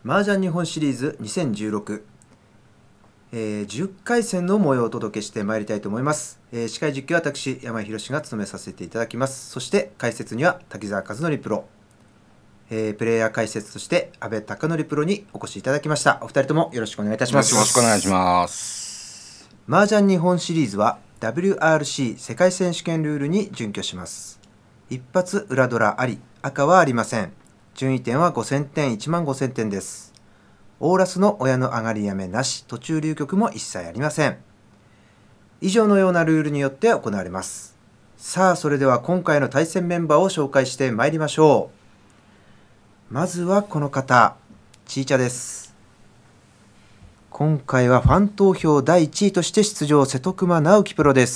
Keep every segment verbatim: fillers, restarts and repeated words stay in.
麻雀日本シリーズにせんじゅうろく、えー、じゅっかい戦の模様をお届けしてまいりたいと思います。えー、司会実況は私山井宏が務めさせていただきます。そして解説には滝沢和則プロ、えー、プレイヤー解説として阿部貴則プロにお越しいただきました。お二人ともよろしくお願いいたします。 よろしくお願いします。 麻雀日本シリーズは ダブリューアールシー 世界選手権ルールに準拠します。一発裏ドラあり、赤はありません。順位点はごせんてん、いちまんごせんてんです。オーラスの親の上がりやめなし、途中流局も一切ありません。以上のようなルールによって行われます。さあ、それでは今回の対戦メンバーを紹介してまいりましょう。まずはこの方、ちーちゃです。今回はファン投票だいいちいとして出場、瀬戸熊直樹プロです。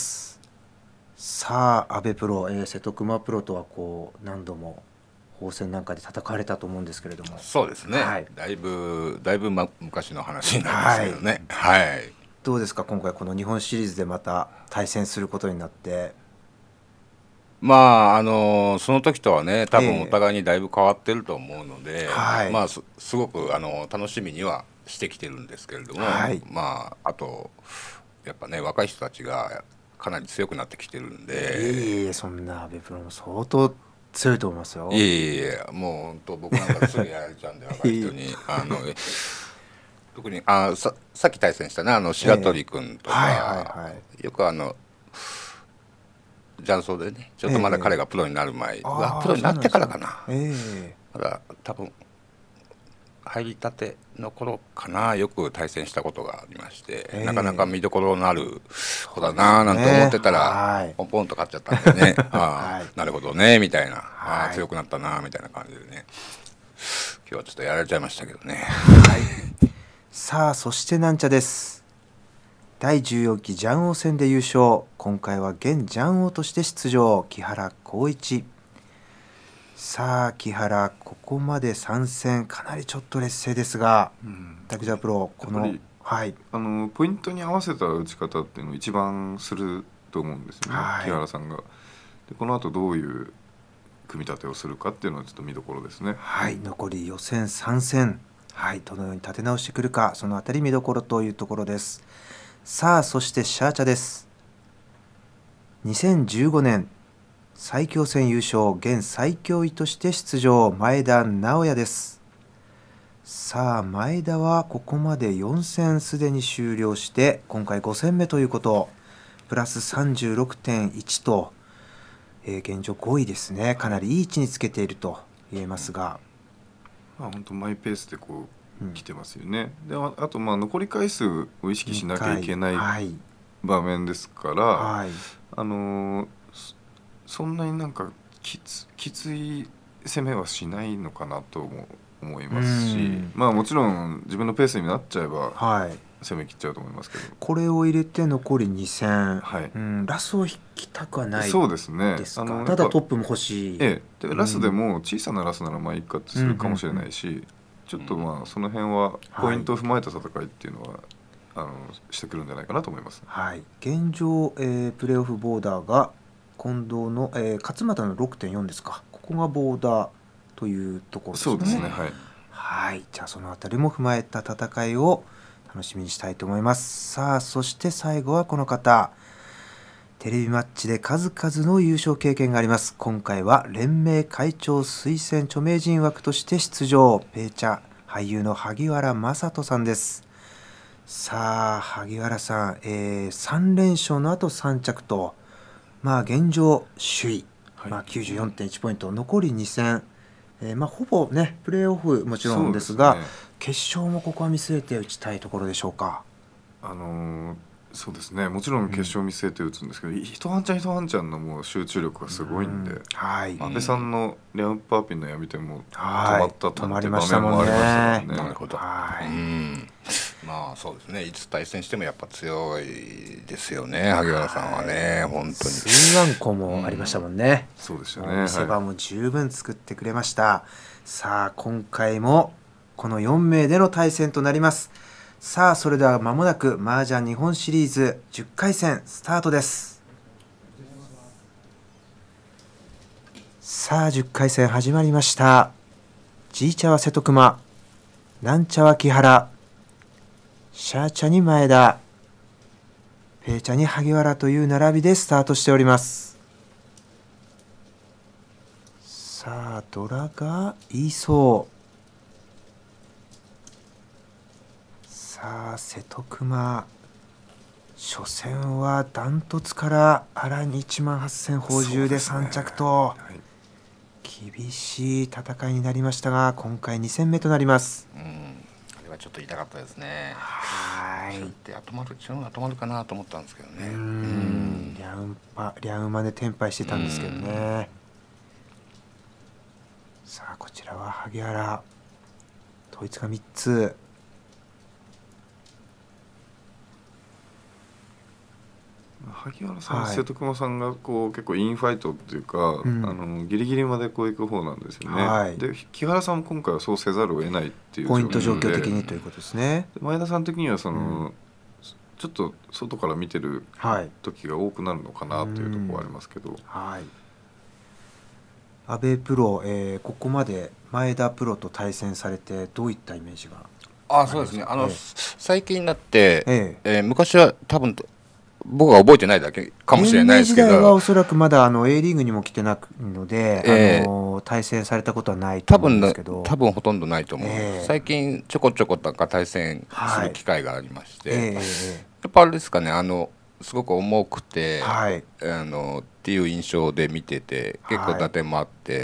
さあ、阿部プロ、えー、瀬戸熊プロとはこう何度も法戦なんかで戦われたと思うんですけれども。 そうですね、はい、だいぶだいぶ、ま、昔の話になりますけどね、はい、はい、 どうですか今回この日本シリーズでまた対戦することになって。 まああのその時とはね多分お互いにだいぶ変わってると思うので、えーはい、まあ す, すごくあの楽しみにはしてきてるんですけれども、はい、まああとやっぱね若い人たちがかなり強くなってきてるんで。 いえいえ、そんな阿部プロも相当強いと思いますよ。 いえいえ、もう本当僕なんかすぐやられちゃうんで若い人にあの特にあ さ, さっき対戦したねあの白鳥君とか、えーはいはいはい、よくあの雀荘でねちょっとまだ彼がプロになる前、えー、プロになってからかな、えー、まだ多分入りたての頃かなよく対戦したことがありまして、えー、なかなか見どころのある子だななんて思ってたら、ね、ポンポンと勝っちゃったんでねあ、はい、なるほどねみたいな、はい、あ強くなったなみたいな感じでね今日はちょっとやられちゃいましたけどね、はい、 さあそしてなんちゃです。だいじゅうよんきジャン王戦で優勝。今回は現ジャン王として出場、木原浩一。さあ木原ここまでさん戦かなりちょっと劣勢ですが、うん、滝沢プロこの、はい、 あのポイントに合わせた打ち方っていうのを一番すると思うんですよね、はい、木原さんが。でこの後どういう組み立てをするかっていうのはちょっと見どころですね。 はい、残り予選さん戦、はい、どのように立て直してくるか、そのあたり見どころというところです。さあそしてシャーチャです。にせんじゅうごねん最強戦優勝、現最強位として出場、前田直也です。さあ前田はここまでよん戦すでに終了して今回ご戦目ということ、プラス さんじゅうろくてんいち と、えー、現状ごいですね。かなりいい位置につけていると言えますが、 まあ、本当マイペースでこう来てますよね、うん、であとまあ残り回数を意識しなきゃいけない場面ですから、はい、あのー、そんなになんかきつ、きつい攻めはしないのかなとも思いますし、まあもちろん自分のペースになっちゃえば、はい、攻め切っちゃうと思いますけど、 これを入れて残りに戦、はい、うん、ラスを引きたくはないですか。 そうですね、 あのただトップも欲しい、 ええ、でラスでも小さなラスならまあいいかってするかもしれないし、うんうんうん、ちょっとまあその辺はポイントを踏まえた戦いっていうのは、はい、あのしてくるんじゃないかなと思います、 はい、現状、えー、プレーオフボーダーが近藤の、えー、勝俣の ろくてんよん ですか。ここがボーダーというところですね。 そうですね、はい、 はい、じゃあそのあたりも踏まえた戦いを楽しみにしたいと思います。さあそして最後はこの方、テレビマッチで数々の優勝経験があります。今回は連盟会長推薦著名人枠として出場、ペーチャ俳優の萩原正人さんです。さあ萩原さん、えー、さん連勝の後さん着と、まあ現状首位、はい、まあ、きゅうじゅうよんてんいちポイント、残りに戦、えー、まあほぼねプレーオフもちろんですが、そうですね、決勝もここは見据えて打ちたいところでしょうか。 あのー、そうですね、もちろん決勝見据えて打つんですけど、うん、一半ちゃん一半ちゃんのもう集中力がすごいんで、うん、はい、阿部さんのレアンパーピンの闇点も止まったって場面もありましたもんね。 なるほど、はい、うん、まあそうですね、いつ対戦してもやっぱ強いですよね萩原さんはね、本当に数万個もありましたもんね、 うん、そうでしたね、 見せ場も十分作ってくれました、はい、さあ今回もこのよん名での対戦となります。さあそれでは間もなく麻雀日本シリーズじゅっかい戦スタートです。さあじゅっかい戦始まりました。じいちゃは瀬戸熊、 なんちゃは木原、シャーチャに前田、ペーチャに萩原という並びでスタートしております。さあドラがいいそう。さあ瀬戸熊、初戦はダントツからあらにいちまんはっせん歩重でさん着と、厳しい戦いになりましたが、今回に戦目となります。 うん、あれはちょっと痛かったですね。 はい。 で止まる、ちょっと止まるかなと思ったんですけどね。 うん、リャンパ、リャン馬でテンパイしてたんですけどね。さあこちらは萩原、統一がみっつ。 萩原さん、はい、瀬戸熊さんがこう結構インファイトっていうか、うん、あのギリギリまでこう行く方なんですよね。はい、で木原さんも今回はそうせざるを得ないっていうポイント状況的にということですね。 前田さん的にはその、うん、ちょっと外から見てる時が多くなるのかなというところはありますけど、 はい、阿部プロ、えー、ここまで前田プロと対戦されてどういったイメージがありますか？あ、そうですね、あの、えー、最近になって、えーえー、昔は多分僕が覚えてないだけかもしれないですけど、 現役時代はおそらくまだあの A リーグにも来てないので、えー、あの対戦されたことはないと思うんですけど、 多分、多分ほとんどないと思う、えー、最近ちょこちょこなんか対戦する機会がありまして、はい、えー、やっぱあれですかね、あのすごく重くて、はい、あのっていう印象で見てて、結構打点もあって、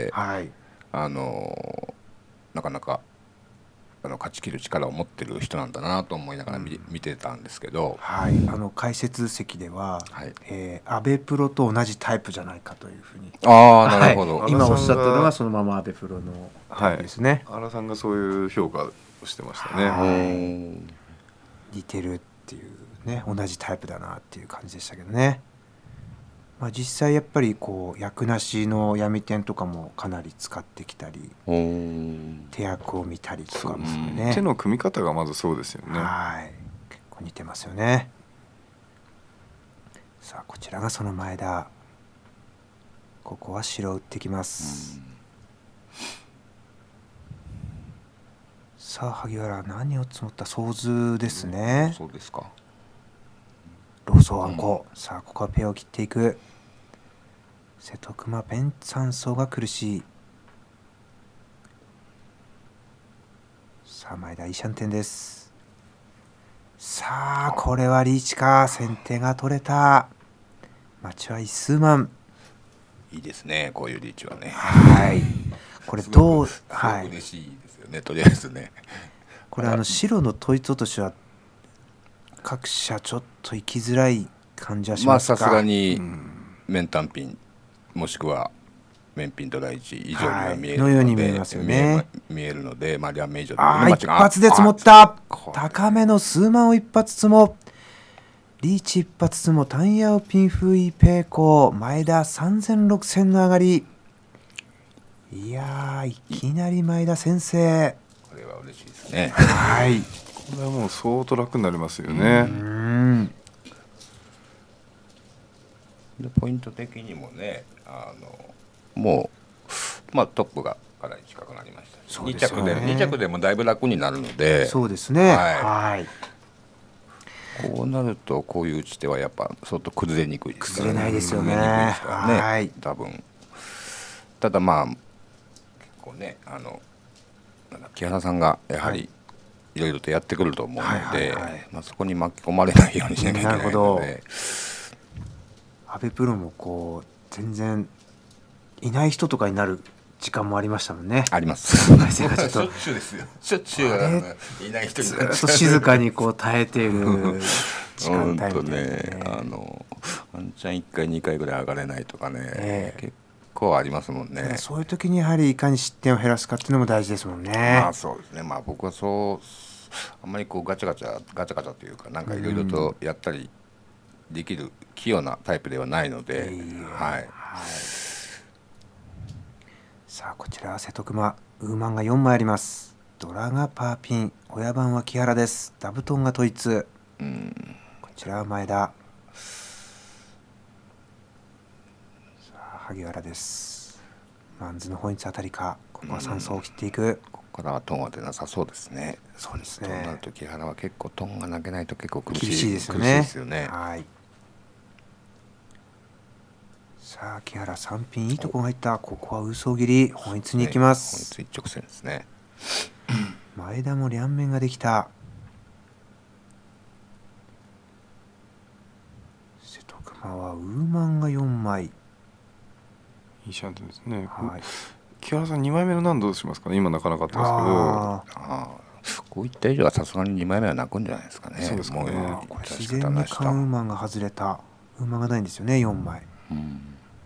はい、あのなかなかあの勝ち切る力を持ってる人なんだなと思いながら 見,、うん、見てたんですけど、 はい、あの解説席では、はい、えー、阿部プロと同じタイプじゃないかというふうに、 ああなるほど、 はい、今おっしゃったのがそのまま阿部プロのタイプですね。 はい、原さんがそういう評価をしてましたね。 はい、似てるっていうね、同じタイプだなっていう感じでしたけどね。まあ、実際やっぱりこう役なしの闇点とかもかなり使ってきたり、手役を見たりとかもね、 手の組み方がまずそうですよね。 はい、結構似てますよね。さあこちらがその前田、ここは白打ってきます。さあ萩原、何を積もった想図ですね。 そうですか。 ローソーあんこ、うん、さあここはペアを切っていく。瀬戸熊ペンさん走が苦しい。さあ前田いいシャンテンです。さあこれはリーチか、先手が取れた。町は一数万。 いいですね、こういうリーチはね。 はい、これどう、 はい、嬉しいですよね、とりあえずね。 これあの白の統一落としは各社ちょっと行きづらい感じはしますか。 まあさすがに面単品もしくは面品ドライチ以上には見えるので、はい、のように見えますよね。見えるので、まあ両面以上で、 ああ一発で積もった。高めの数万を一発積も、リーチ一発積も、タンヤオピンフイペイコ前田さんぜんろくせんの上がり。いやーいきなり前田先生、 これは嬉しいですね。 はい、 これはもう相当楽になりますよね。うん、 でポイント的にもね、あのもう、まあ、トップがかなり近くなりましたし、に着でに着でもだいぶ楽になるので、 そうですね、はい、はい、 こうなるとこういう打ち手はやっぱ相当崩れにくいですからね。崩れないですよね。 はい、多分。ただまあ結構ね、あの木原さんがやはりいろいろとやってくると思うので、まあそこに巻き込まれないようにしなきゃいけないので。 阿部プロもこう全然いない人とかになる時間もありましたもんね。 あります。 しょっちゅうですよ。しょっちゅういない人にずっと静かにこう耐えている時間帯みたいなね。 あのワンチャンいっかいにかいぐらい上がれないとかね、えー、結構ありますもんね。 そういう時にやはりいかに失点を減らすかっていうのも大事ですもんね。 まあそうですね。まあ僕はそうあんまりこうガチャガチャガチャガチャというかなんかいろいろとやったりできる器用なタイプではないので、はい、はい、 さあこちらは瀬戸熊、ウーマンがよんまいあります。ドラがパーピン、親番は木原です。ダブトンが統一、うん、こちらは前田、さあ萩原です。マンズの本一あたりか、ここはさん走を切っていく。ここからはトンは出なさそうですね。 そうですね。 となると木原は結構トンが投げないと結構苦しい厳しいですよね。 苦しいですよね。 はい。さあ木原さんピンいいとこが入った。ここは嘘切り本一に行きます。 本一一直線ですね。 前田も両面ができた。瀬戸熊はウーマンがよんまい。 いいシャンテンですね。 はい。 木原さんにまいめの難度どうしますかね。今泣かなかったですけど、 ああこういった以上はさすがににまいめは泣くんじゃないですかね。 そうですかね。 もうこれ自然にカンウーマンが外れた。ウーマンがないんですよねよんまい。 うん、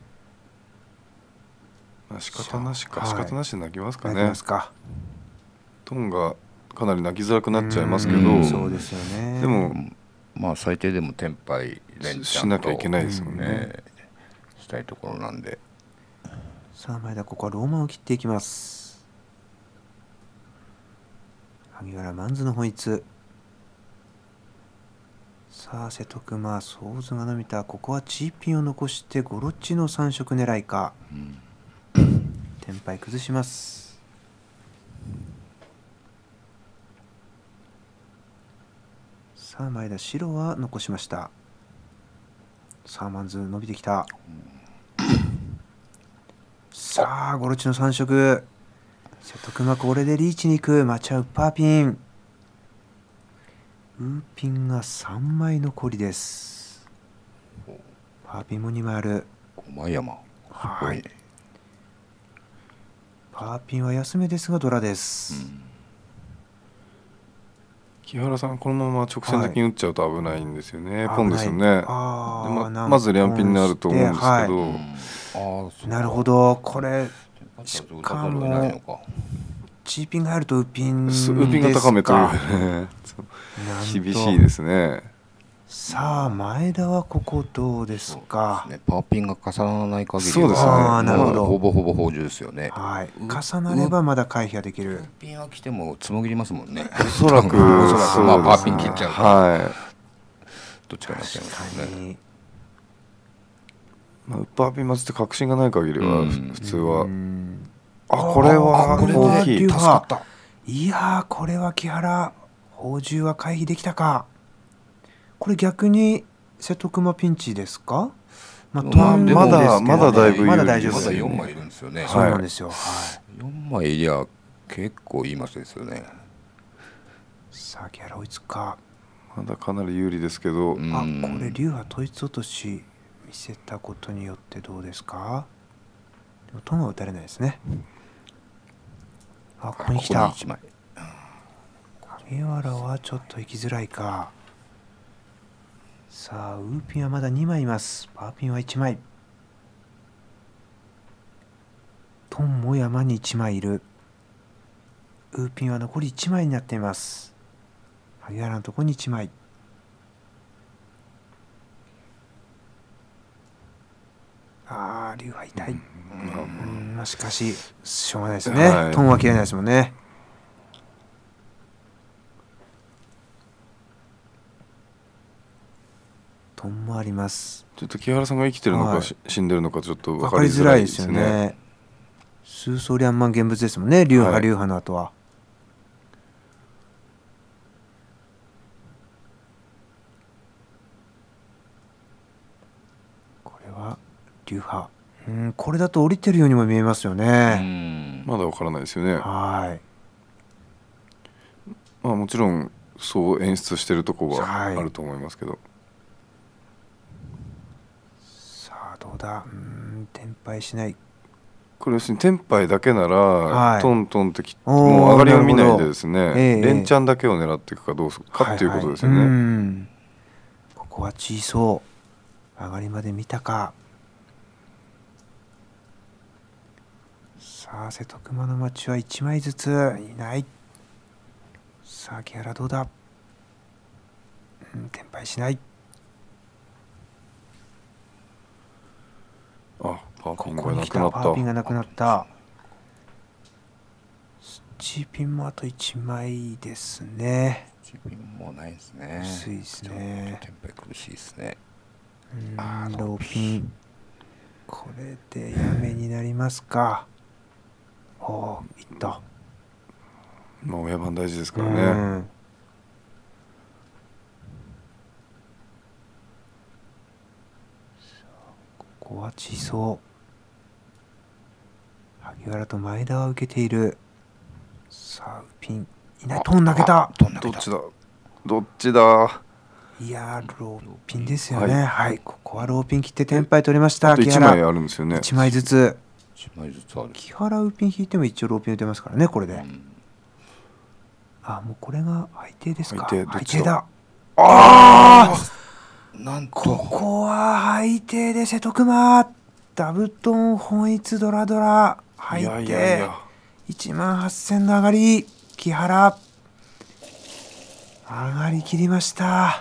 まあ仕方なしか、はい、仕方なしで泣きますかね。 泣きますか。 トンがかなり泣きづらくなっちゃいますけど、 そうですよね。 でもまあ最低でもテンパイ連チャンとしなきゃいけないですもんね、 ねしたいところなんで。 さあ前田ここはローマンを切っていきます。萩原マンズの本一。さあ瀬戸熊ソーズが伸びた。ここはチーピンを残してゴロッチのさん色狙いか、うん、テンパイ崩します。さあ前田白は残しました。さあマンズ伸びてきた、うん、さあゴロッチのさん色。瀬戸熊これでリーチに行く。マチャウッパーピン。ウーピンがさんまい残りです。パーピンもにまいある。 ごまい山。 はい。パーピンは安めですがドラです。うん、 木原さんこのまま直線的に打っちゃうと危ないんですよね。はい、ポンですよね。あま, まず両ピンになると思うんですけど、はい、 うん、なるほど。これしかもチーピンが入るとウーピンですか。 ウーピンが高めというね厳しいですね。 さあ前田はここどうですか。 すね、パーピンが重ならない限りはそうですね。 あなるほど、 ほぼほぼ宝珠ですよね。 はい、重なればまだ回避ができる。 パーピンは来てもつもぎりますもんね。 おそらくおそらくまあパーピン切っちゃうと、 はい、 どっちかになっちゃいますね。 まあ、パーピン待つって確信がない限りは普通は、あこれは大きい。 助かった。いやーこれは木原宝珠は回避できたか。これ逆に瀬戸熊ピンチですか。まあ、まあ、 まだまだだいぶまだ大丈夫です。 まだよんまいいるんですよね。 そうなんですよ。はい、 よんまいいや結構いいマスですよね。 さあ木原追いつくか。 まだかなり有利ですけど、 あこれ竜は統一落とし見せたことによってどうですか。でもトンは打たれないですね。あここに来た。萩原はちょっと行きづらいか。さあウーピンはまだにまいいます。パーピンはいちまい。トンも山にいちまいいる。ウーピンは残りいちまいになっています。萩原のところにいちまい。ああ竜は痛い。うんまあしかししょうがないですね、はい、トンは切れないですもんね。トンもあります。 ちょっと木原さんが生きてるのか、はい、死んでるのかちょっと分かりづらいですよね。数層リャンマン現物ですもんね。流派、はい、流派の後はこれは流派。うんこれだと降りてるようにも見えますよね。 まだ分からないですよね。 はい、 まあ、もちろんそう演出してるとこはあると思いますけど、はい、 さあどうだ。うんテンパイしない。 これ要するにテンパイだけなら、はい、トントンってきもう上がりを見ないでですね、えー、連チャンだけを狙っていくかどうかっていうことですよね。はいはい、うんここは小そう上がりまで見たか。さあ瀬戸熊の町はいちまいずついない。さあ木原どうだ。うんテンパイしない。 あパーピンがここに来た。パーピンがなくなった。チーピンもあといちまいですね。 チーピンもないですね。 薄いですね。 テンパイ苦しいですね。 うんローピンこれでやめになりますか。おおいった。 まあ親番大事ですからね。 うん、ここは地層。萩原と前田は受けている。さあピンいない。トン投げた。 トン投げた。 どっちだどっちだ。 いやーローピンですよね。はい、はい、ここはローピン切ってテンパイ取りました。 あといちまいあるんですよね。 いちまいずつ。 いちまいずつある。 木原ウーピン引いても一応ローピン打てますからねこれで。うん、あもうこれが相手ですか。相手だ。ああなんとここは相手で瀬戸熊ダブトン本一ドラドラ入っていちまんはっせんの上がり。木原上がりきりました。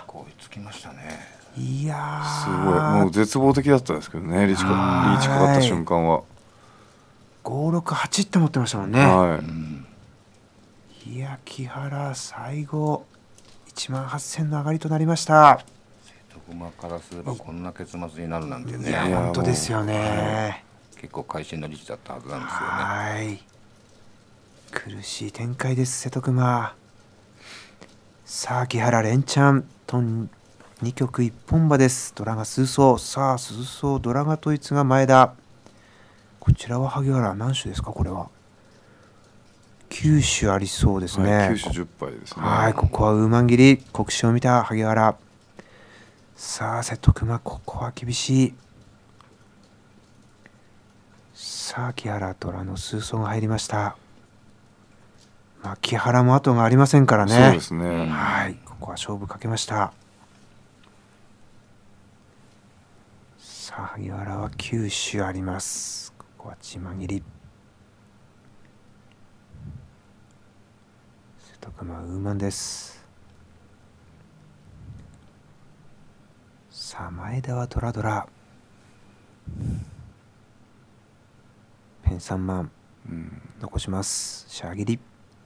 追いつきましたね。 いやすごいもう絶望的だったんですけどね。リーチかリーチかかった瞬間はごろくはちって持ってましたもんね。 はい、 うん、いや木原最後いちまんはっせんの上がりとなりました。 瀬戸熊からすればこんな結末になるなんてね。 いや本当ですよね。 結構会心のリーチだったはずなんですよね。 はい苦しい展開です瀬戸熊。さあ木原連チャントンにきょく一本馬です。ドラが数走。さあ数走ドラが統一が前田。こちらは萩原何種ですか。これはきゅう種ありそうですね。 はい、きゅう種じゅっぱいですね。 はいここはウーマン切り国士を見た萩原。さあ瀬戸熊ここは厳しい。さあ木原ドラの数走が入りました。まあ、木原も後がありませんからね。 そうですね。 はい、ここは勝負かけました。さあ萩原はきゅう種あります。ここはちま切り。瀬戸熊ウーマンです。さあ前田はドラドラ。ペンさんまん、うん、残します。シャー切り。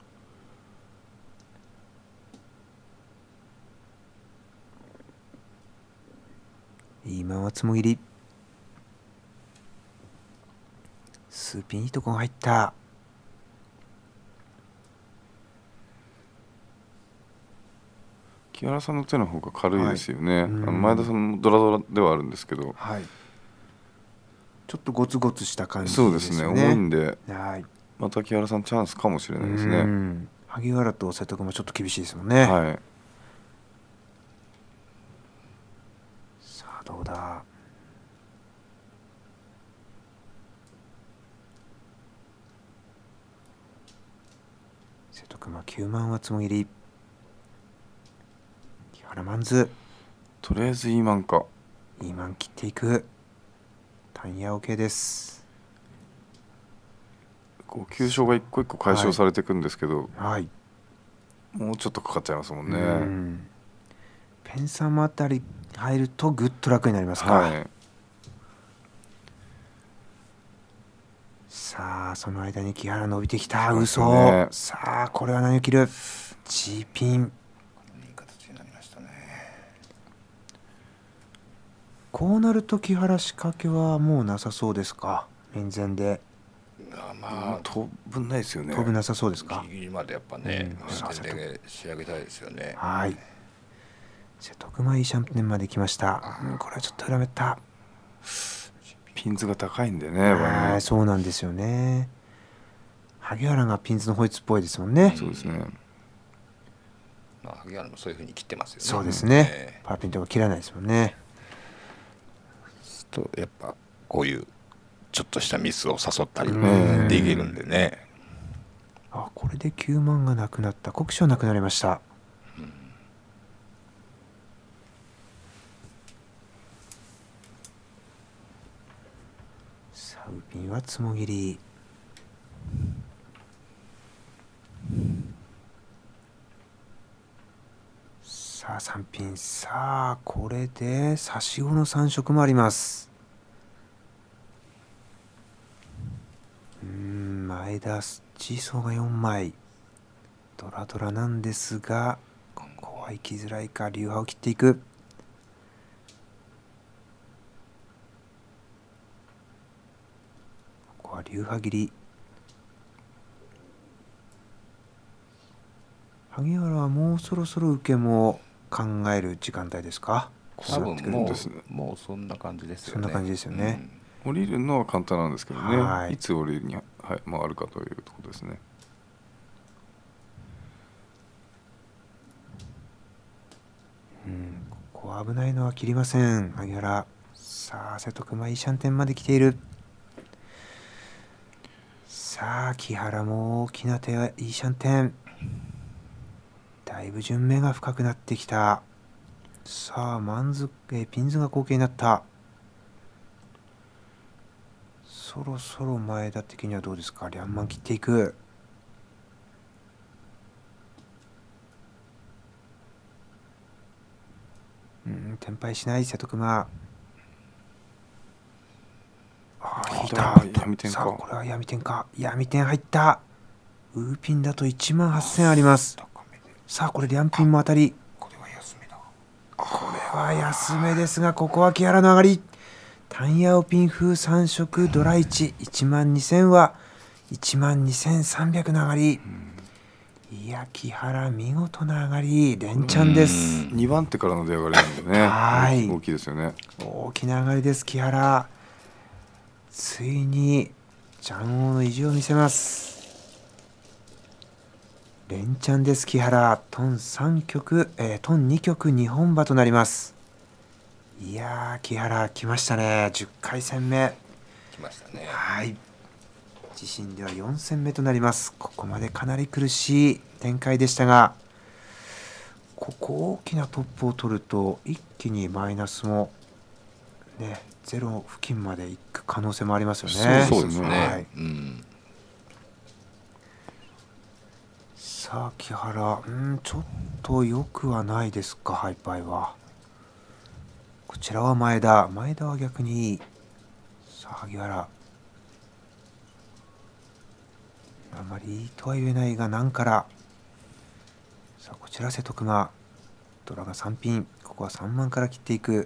今はつもぎり。スーピンいいとこが入った。 木原さんの手の方が軽いですよね。はい、あの前田さんもドラドラではあるんですけど、 はい、ちょっとゴツゴツした感じですね。 そうですね重いんで、 はい、 また木原さんチャンスかもしれないですね。 萩原と瀬戸君もちょっと厳しいですもんね。 はい、 さあどうだ。瀬戸熊きゅうまんはつもぎり。木原マンズとりあえずイーマンか。 イーマン切っていく。タンヤ OK です。 こう急所が一個一個解消されていくんですけど、 はい、 もうちょっとかかっちゃいますもんね。 うんペンサムあたり入るとぐっと楽になりますか。はい、さあその間に木原伸びてきた。嘘、ね、さあこれは何を切る。G ピン。 いい形になりましたね。 こうなると木原仕掛けはもうなさそうですか。面前であまあ飛ぶないですよね。 飛ぶなさそうですか。 ギリギリまでやっぱね、面前で仕上げたいですよね。 はい、瀬戸熊いいシャンプーまで来ました。うん、これはちょっと裏めった。 ピンズが高いんでね。 はいそうなんですよね。萩原がピンズのホイッツっぽいですもんね。 そうですね。 まあ萩原もそういう風に切ってますよね。 そうですね、えー、パーピンとか切らないですもんね。 とやっぱこういうちょっとしたミスを誘ったりできるんでね。 あこれできゅうまんがなくなった。国士はなくなりました。うん、さあウピンはつもぎり。さあさんピン。さあこれで差し子のさん色もあります。うん前田チーソーがよんまいドラドラなんですが、ここは行きづらいか。流派を切っていく。ここは流派切り。 萩原はもうそろそろ受けも考える時間帯ですか。 多分もう、もうそんな感じですよね。 そんな感じですよね。 うん、降りるのは簡単なんですけどね、 はい、 いつ降りるに、はい、回るかというところですね。 うん、ここは危ないのは切りません萩原。さあ瀬戸熊いいシャンテンまで来ている。さあ木原も大きな手はいいシャンテン。だいぶ順目が深くなってきた。さあマンズ、えー、ピンズが後傾になった。そろそろ前田的にはどうですか。リャンマン切っていく。うん、転敗しない瀬戸熊。ああ引いた。 闇点か。 さあこれは闇点か。闇点入った。ウーピンだといちまんはっせんあります。さあこれリャンピンも当たり。 これは安めだ。 これは安めですが、ここは木原の上がり。タンヤオピン風さん色ドラいち、いちまんにせんはいちまんにせんさんびゃくの上がり。いや木原見事な上がり、連チャンです。 にばん手からの出上がりなんでね。はい、大きいですよね。 大きな上がりです木原。ついにジャン王の意地を見せます。連チャンです木原。トンさん局、えー、トンに局にほん馬となります。いやー木原来ましたね。じゅっかい戦目来ましたね。 はい、自身ではよん戦目となります。ここまでかなり苦しい展開でしたが、ここ大きなトップを取ると一気にマイナスもねゼロ付近まで行く可能性もありますよね。 そうですね、 はい、 うん、 さあ木原、うんちょっと良くはないですか。ハイパイはこちらは前田。前田は逆にいい。さあ萩原、あまりいいとは言えないが何から。さあこちら瀬戸熊、ドラがさんピン。ここはさんまんから切っていく。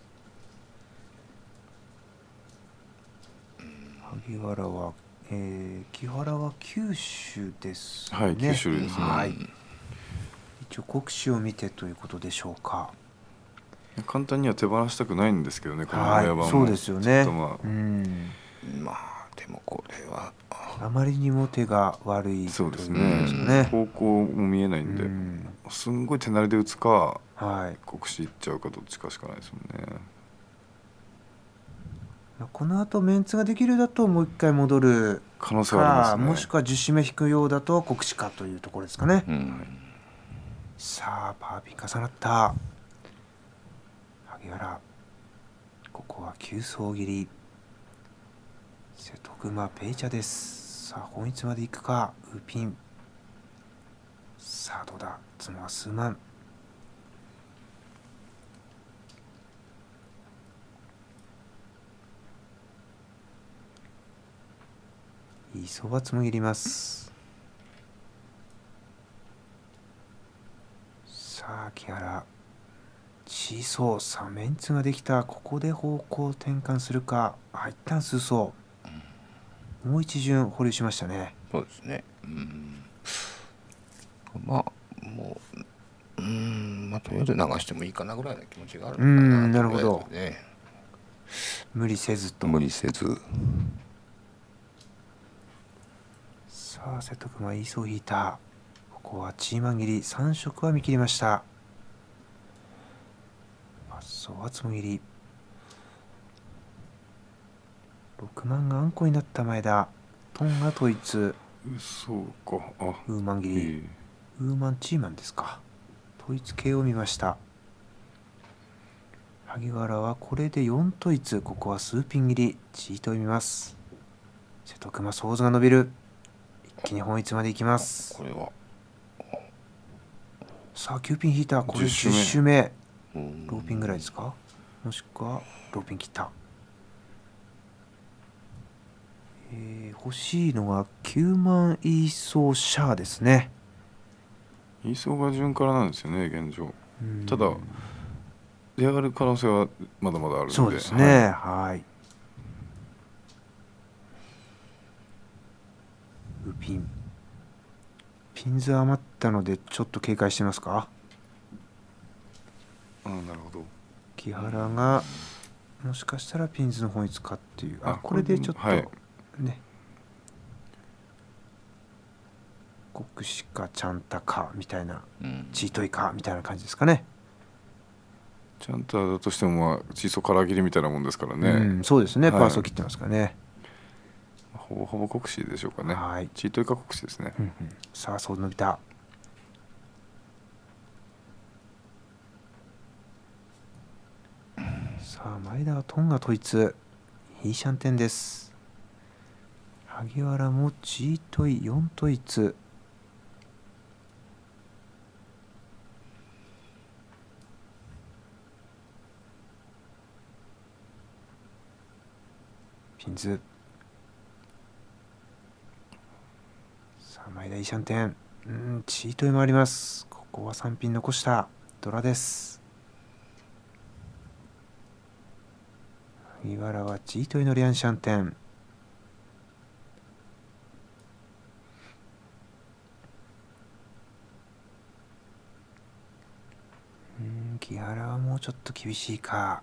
萩原は、えー、木原は九州ですね。 はい九州ですね、 はい、一応国試を見てということでしょうか。 簡単には手放したくないんですけどね、このはい親番も。 そうですよね。 まあ、 うん、 まあでもこれはあまりにも手が悪い。 そうですね、 ね、 方向も見えないんで、うん、すんごい手慣れで打つか、はい、国士いっちゃうかどっちかしかないですもんね。 この後メンツができるだともう一回戻る可能性はありますね。 もしくはじゅう指目引くようだと国士かというところですかね。 うん、 さあパーピン重なった萩原。ここは急走切り。瀬戸熊ペイチャです。さあ本一まで行くか。ウーピン。さあどうだ。角は数万。いいそばつもぎります。さあ木原シーソー。さあメンツができた。ここで方向転換するか。あ一旦数走、うん、もう一巡保留しましたね。 そうですね、うん、まあもううんまあとりあえず流してもいいかなぐらいの気持ちがあるのかな。 うんなるほど、 ね、 無理せずと。 無理せず。 さあ瀬戸熊いいそう引いた。ここはチーマン切り。さん色は見切りました。パッソーはつも切り。ろくまんがあんこになった前田。トンが統一。 そうか。あウーマン切り、えー、ウーマンチーマンですか。統一系を見ました。萩原はこれでよん統一。ここは数ピン切り。チートを見ます。瀬戸熊ソーズが伸びる。一気に本一まで行きます。 これはさあきゅうピン引いた。これじゅっ周目。ローピンぐらいですか。もしくはローピン切った。えー、欲しいのがきゅうまんイーソーシャーですね。 イーソーが順からなんですよね現状。ただ出上がる可能性はまだまだあるので。 そうですね、はい、はい。ウピンピンズ余ったたのでちょっと警戒してますか。 あ、なるほど。 木原がもしかしたらピンズの方に使っていう、あ、これでちょっとはいね、国士かちゃんたかみたいな、 うんチートイかみたいな感じですかね。 ちゃんとだとしても、まあ、チーソーから切りみたいなもんですからね。 うん、そうですね、 はいパーソー切ってますからね。 ほぼほぼ国士でしょうかね。 はい、 チートイか国士ですね。 うんうん、さあそう伸びた。さあ前田はトンガ統一、いいシャンテンです。萩原もチートイよん統一。ピンズ。さあ前田いいシャンテン、うん、チートイもあります。ここはさんピン残したドラです。萩原はチートイのリアンシャンテン。うん、木原はもうちょっと厳しいか。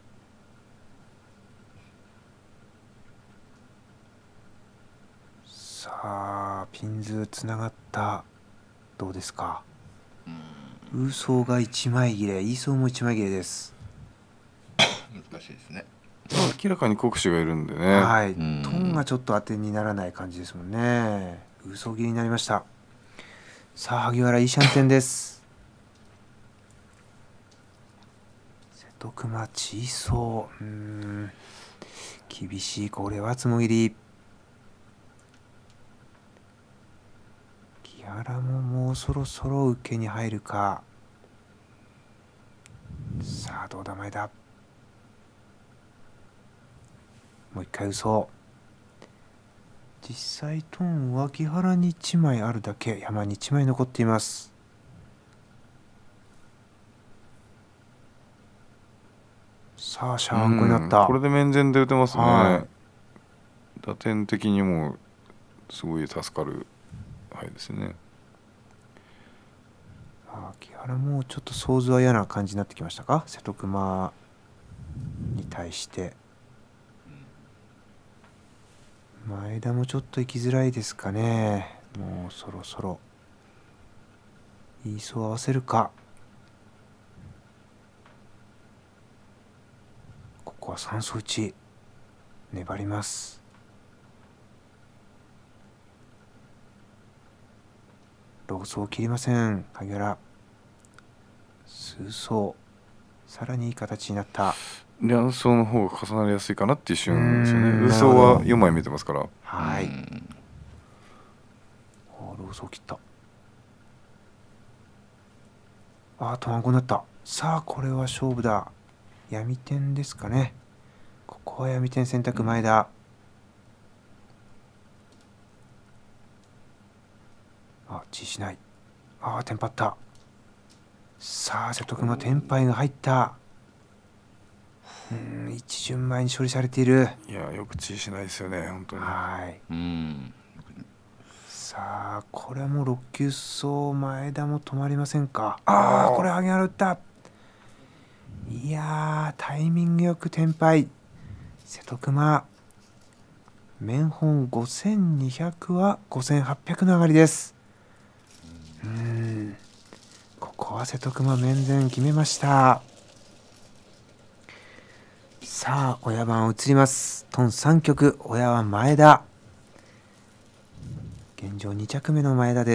さあピンズつながった。どうですか。ウーソーがいちまい切れ、イーソーもいちまい切れです。 難しいですね。 明らかに国士がいるんでね。 はい、 うんトンがちょっと当てにならない感じですもんね。ウーソー切りになりました。さあ萩原いいシャンテンです。瀬戸熊チーソー、うーん厳しい。これはつもぎり。木原ももうそろそろ受けに入るか。さあどうだ前田、もう一回嘘。実際トンは木原にいちまいあるだけ、山にいちまい残っています。さあシャーンコになった。 これで面前で打てますね。 は打点的にもすごい助かる牌ですね。 あ木原もちょっと想像は嫌な感じになってきましたか、瀬戸熊に対して。前田もちょっと行きづらいですかね。もうそろそろイーソー合わせるか。ここはさん層いち粘ります。ローソー切りません萩原。数層、さらにいい形になった。 両層の方が重なりやすいかなっていう瞬ですよね。 うーんウーソーはよんまい見てますから。 はい、 うんおローソー切った。あートマンコになった。さあこれは勝負だ。闇天ですかね。ここは闇天選択前田。あチーしない。ああテンパった。さあ瀬戸熊テンパイが入った。うん一巡前に処理されている。 いやよくチーしないですよね本当に。 はいうんさあこれはもうろっ級走前田も止まりませんか。ああこれ萩原打った。いやータイミングよくテンパイ。瀬戸熊面本ごせんにひゃくはごせんはっぴゃくの上がりです。うんここは瀬戸熊面前決めました。さあ親番移ります。トンさん局、親は前田。現状に着目の前田です。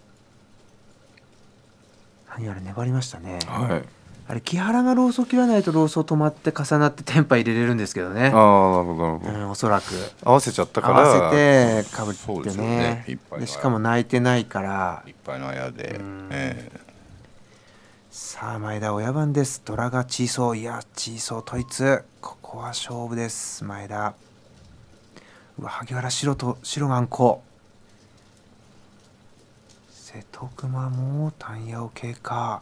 何やら粘りましたね。 はい。 あれ木原がローソー切らないとローソー止まって重なってテンパ入れれるんですけどね。 ああなるほどなるほど、 うん、おそらく合わせちゃったから合わせてかぶそうってですよねいねっぱいのでしかも泣いてないからいっぱいの綾で、 うんえさあ前田親番です。ドラがチーソー、いやチーソー統一、ここは勝負です前田。うわ萩原白と白があんこ。瀬戸熊も単野を経過。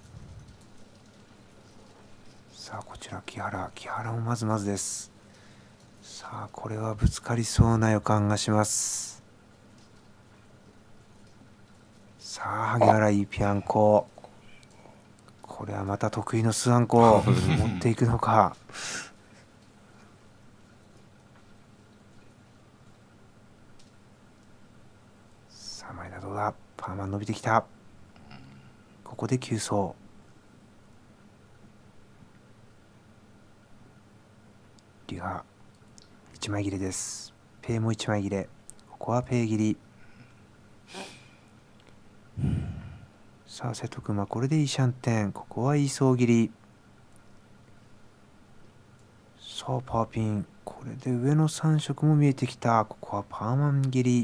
さあこちら木原木原もまずまずです。さあこれはぶつかりそうな予感がします。 さあ萩原いいピアンコ、これはまた得意のスアンコを持っていくのか。さあ前田どうだ、パーマン伸びてきた。ここで急走。リハいちまい切れです。ペイもいちまい切れ。ここはペイ切り。さあ瀬戸熊これでいいシャンテン、ここはいい総切り。さあパーピン、これで上のさん色も見えてきた。ここはパーマン切り。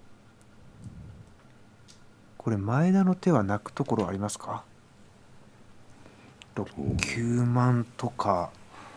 これ前田の手は泣くところありますか。ろっきゅうまんとか、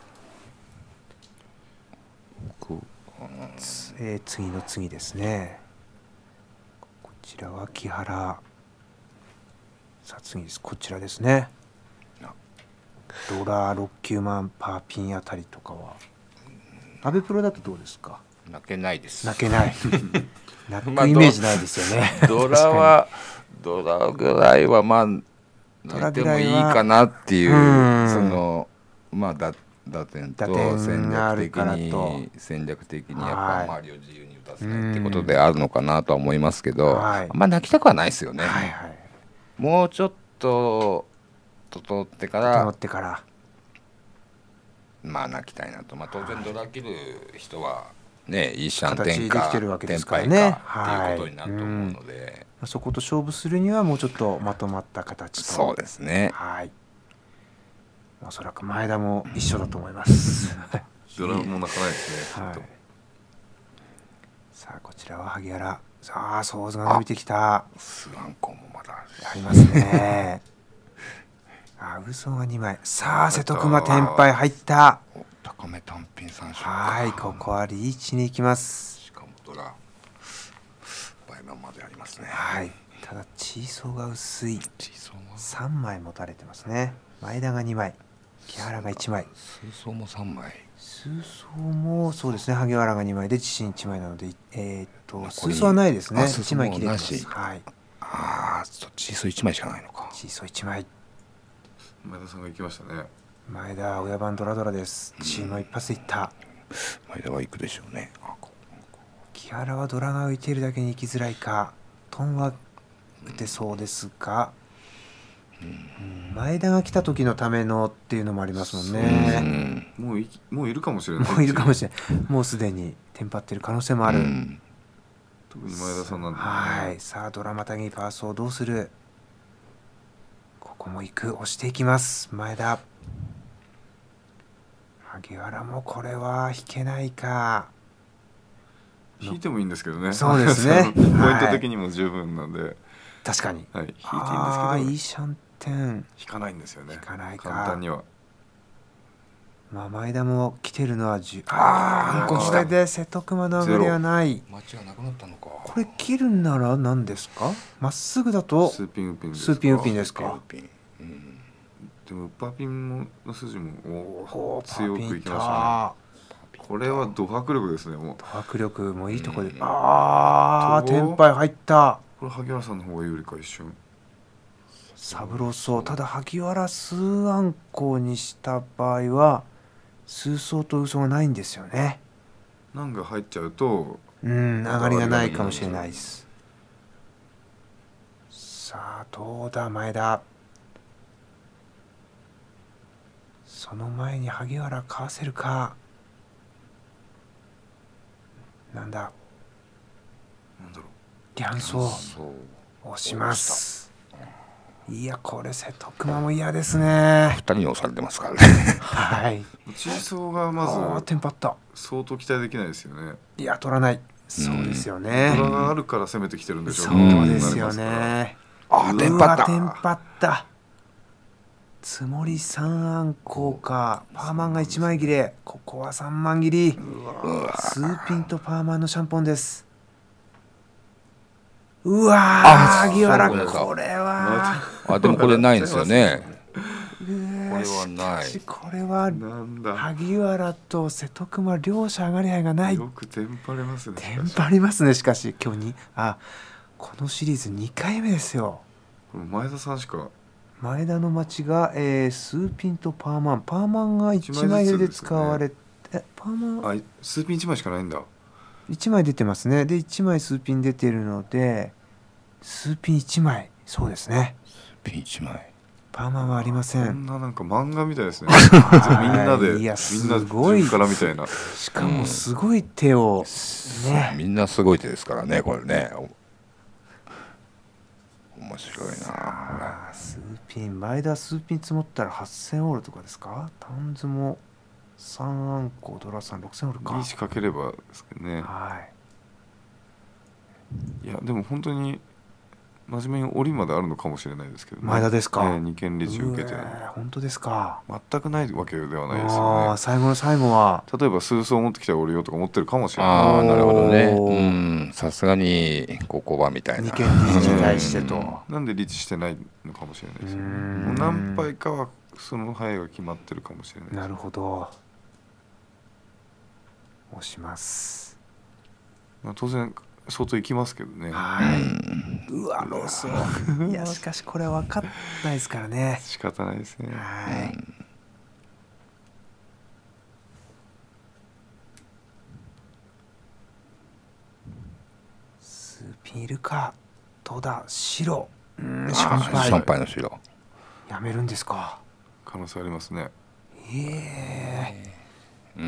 えー、次の次ですね。こちらは木原。さあ次です。こちらですね。ドラろっきゅうまんパーピンあたりとかは阿部プロだとどうですか。 泣けないです。 泣けない泣くイメージないですよね。 ドラはドラぐらいはまあ泣いてもいいかなっていう、そのまあだ打点と戦略的に戦略的にやっぱ周りを自由に打たせないってことであるのかなとは思いますけど、はい、あんま泣きたくはないですよね。はいはい、もうちょっと整ってから整ってからまあ泣きたいなと。まあ当然ドラ切る人はね、いいシャンテンかテンパイかっていうことになると思うので、 はい、そこと勝負するにはもうちょっとまとまった形と。 そうですね。 はい。おそらく前田も一緒だと思いますドラも泣かないですね、はい、 さあこちらは萩原。さあソーズが伸びてきた。 スワンコもまだありますねあ嘘がにまい。さあ瀬戸熊テンパイ入った。 高め単品さん色。 はい、ここはリーチに行きます。 しかもドラ倍盤までありますね。 はい、ただチーソーが薄い。さんまい持たれてますね。前田がにまい、木原がいちまい、 数走もさんまい。 数走もそうですね。萩原がにまいで自身いちまいなので、えー、っと数走はないですね。いちまい切れてます。はい。 ああ、チーソーいちまいしかないのか。 チーソーいちまい。 前田さんが行きましたね。 前田親番ドラドラです。チームは一発いった。 前田は行くでしょうね。 木原はドラが浮いているだけに行きづらいか。トンは打てそうですが、うん、前田が来た時のためのっていうのもありますもんね。 もういもういるかもしれない。 もういるかもしれない。もうすでにテンパってる可能性もある。うん、 特に前田さんなんで、ね。 はい。さあドラまたぎパーソーどうする。ここも行く。押していきます。前田。萩原もこれは引けないか。 引いてもいいんですけどね。 そうですね。 ポイント的にも十分なんで。はい、 確かに。 はい、引いていいんですけど。 いいシャンテン。 引かないんですよね。 引かないか。 簡単には。 まあ前田も来てるのはじゅああこれで瀬戸熊の上がりはない。 待ちがなくなったのか。 これ切るなら何ですか。まっすぐだとスーピンウピンスーピンウピンですか。 うん、 でもウッパーピンの筋もお強くいきましたね。これはド迫力ですね。もうド迫力もいいところで、うん、ああテンパイ入った。 これ萩原さんの方が有利か一瞬。 サブロソただ萩原数アンコにした場合は数走と嘘がないんですよね。 難が入っちゃうとうん上がりがないかもしれないです。さあどうだ前田。その前に萩原かわせるか。なんだなんだろう。 リャンソー押します。いやこれ瀬戸熊も嫌ですね。 ふたりに押されてますからねはい。 チーソーがまずテンパった相当期待できないですよね。 いや取らない。そうですよね。 ドラがあるから攻めてきてるんでしょう。 そうですよね。 あテンパったテンパった。つもりさんアンコーか。パーマンがいちまい切れ。ここはさんまん切り。スーピンとパーマンのシャンポンです。うわー萩原これはあでもこれないんですよね。これはない。 これは萩原と瀬戸熊両者上がり合いがない。 よくテンパりますね。 テンパりますね。しかし今日にあこのシリーズにかいめですよ。 前田さんしか。 前田の町が、えー、スーピンとパーマンパーマンがいちまいで使われて、ね、パーマンあスーピンいちまいしかないんだ。 いちまい出てますね。でいちまいスーピン出てるのでスーピンいちまい、そうですね。 スーピンいちまい、 パーマンはありません。 こんななんか漫画みたいですね。みんなでいやみんなすごい順からみたいな。 しかもすごい手を、 うん、 ね、 みんなすごい手ですからねこれね。面白いな。 スーピン前田スーピン積もったらはっせんオールとかですか。タンズもさんアンコドラさんろくせんオールか。 リーチかければですけどね。 はい、 いやでも本当に真面目に折まであるのかもしれないですけど、ね、 前田ですか、 えー、に件リーチ受けてるの。 本当ですか。 全くないわけではないですあよね。 最後の最後は例えば数層持ってきたら折るよとか持ってるかもしれない。 ああなるほどね。 おーうんさすがにここはみたいな。 にけんリーチに対してと、 なんでリーチしてないのかもしれないですよね。 うーんもう何杯かはその牌が決まってるかもしれないです。 なるほど。押します。 まあ、当然相当いきますけどね。 はい、うわロスいやしかしこれ分かんないですからね。 仕方ないですね。 はい、スーピンいるか。どうだ白。うーんシャンパイシャンパイの白。 やめるんですか。 可能性ありますね。 ええうん、